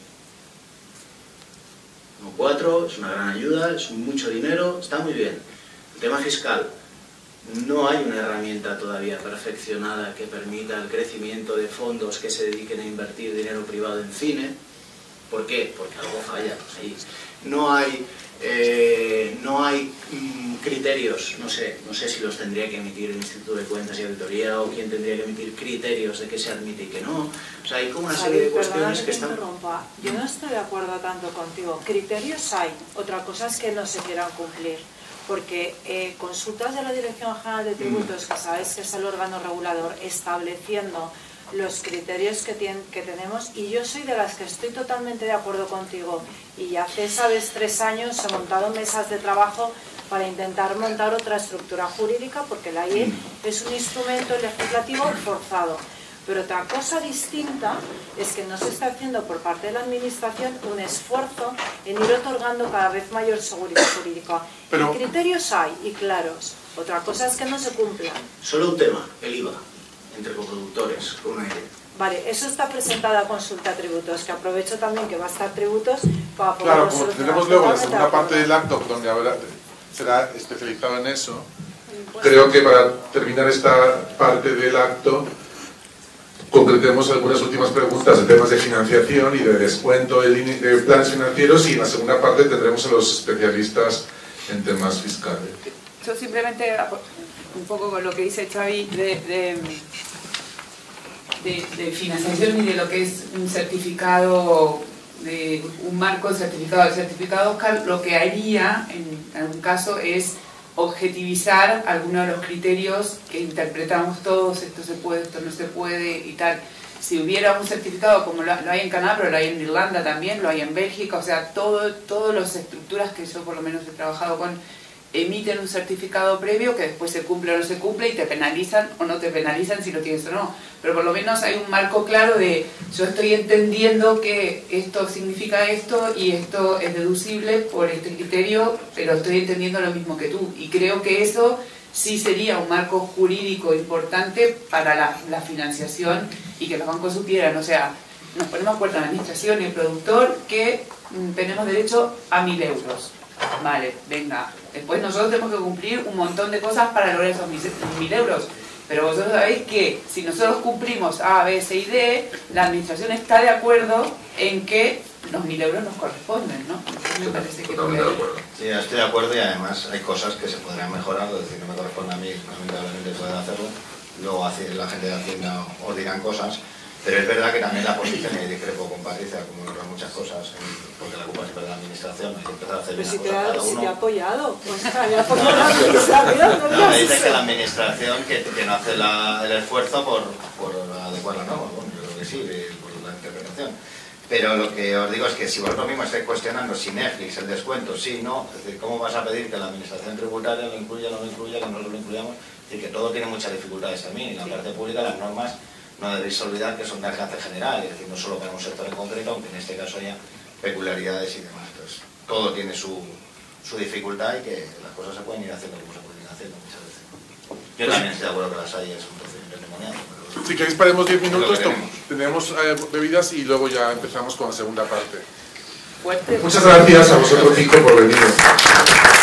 uno cuatro es una gran ayuda, es mucho dinero, está muy bien. El tema fiscal, no hay una herramienta todavía perfeccionada que permita el crecimiento de fondos que se dediquen a invertir dinero privado en cine. ¿Por qué? Porque algo falla ahí. No hay, eh, no hay mm, criterios, no sé, no sé si los tendría que emitir el Instituto de Cuentas y Auditoría o quién tendría que emitir criterios de qué se admite y qué no. O sea, hay como una serie de cuestiones que, que están... Interrumpa. Yo no estoy de acuerdo tanto contigo. Criterios hay, otra cosa es que no se quieran cumplir. Porque eh, consultas de la Dirección General de Tributos, que sabes que es el órgano regulador, estableciendo los criterios que, tienen, que tenemos, y yo soy de las que estoy totalmente de acuerdo contigo, y hace, sabes, tres años he montado mesas de trabajo para intentar montar otra estructura jurídica, porque la I E es un instrumento legislativo forzado. Pero otra cosa distinta es que no se está haciendo por parte de la Administración un esfuerzo en ir otorgando cada vez mayor seguridad jurídica. Pero... Y criterios hay, y claros. Otra cosa es que no se cumplan. Solo un tema, el I V A, entre coproductores, con una I E. Vale, eso está presentado a consulta tributos, que aprovecho también que va a estar tributos para poder claro, como tenemos luego la segunda parte del acto, donde habrá, será especializado en eso, creo que para terminar esta parte del acto concretemos algunas últimas preguntas de temas de financiación y de descuento de, de planes financieros, y en la segunda parte tendremos a los especialistas en temas fiscales. Yo simplemente, un poco con lo que dice Xavi, de, de, de, de financiación y de lo que es un certificado, de un marco de certificado. El certificado Oscar lo que haría en algún caso es objetivizar algunos de los criterios que interpretamos todos, esto se puede, esto no se puede y tal. Si hubiera un certificado como lo, lo hay en Canadá, pero lo hay en Irlanda también, lo hay en Bélgica, o sea, todo, todas las estructuras que yo por lo menos he trabajado con emiten un certificado previo que después se cumple o no se cumple y te penalizan o no te penalizan si lo tienes o no. Pero por lo menos hay un marco claro de yo estoy entendiendo que esto significa esto y esto es deducible por este criterio, pero estoy entendiendo lo mismo que tú. Y creo que eso sí sería un marco jurídico importante para la, la financiación y que los bancos supieran. O sea, nos ponemos de acuerdo la administración y el productor que mm, tenemos derecho a mil euros. Vale, venga. Después nosotros tenemos que cumplir un montón de cosas para lograr esos mil euros. Pero vosotros sabéis que si nosotros cumplimos A, B, C y D, la administración está de acuerdo en que los mil euros nos corresponden, ¿no? Me parece que Totalmente de acuerdo. Sí, estoy de acuerdo y además hay cosas que se podrían mejorar, es decir, no me corresponde a mí, lamentablemente pueden hacerlo. Luego la gente de Hacienda os dirán cosas. Pero es verdad que también la posición, y discrepo con Patricia, como en muchas cosas, porque la culpa siempre es de la administración, hay que empezar a hacer pero una si cosa te, ha, cada si uno. te ha apoyado, pues te ha apoyado la administración. No, no, me dice que la administración que, que no hace la, el esfuerzo por, por adecuar la norma. Bueno, yo creo que sí, por la interpretación. Pero lo que os digo es que si vosotros mismos estáis cuestionando si Netflix, el descuento, sí, no, es decir, ¿cómo vas a pedir que la administración tributaria lo incluya, no lo incluya, que nosotros lo incluyamos? Es decir, que todo tiene muchas dificultades también, y la parte pública, las normas, no debéis olvidar que son de alcance general, es decir, no solo para un sector en concreto, aunque en este caso haya peculiaridades y demás. Entonces, todo tiene su, su dificultad y que las cosas se pueden ir haciendo como se pueden ir haciendo muchas veces. Yo también estoy de acuerdo que las hay, es un procedimiento testimonial. Pero... Si queréis paremos diez minutos, tenemos, tenemos eh, bebidas y luego ya empezamos con la segunda parte. Fuerte. Muchas gracias a vosotros cinco por venir.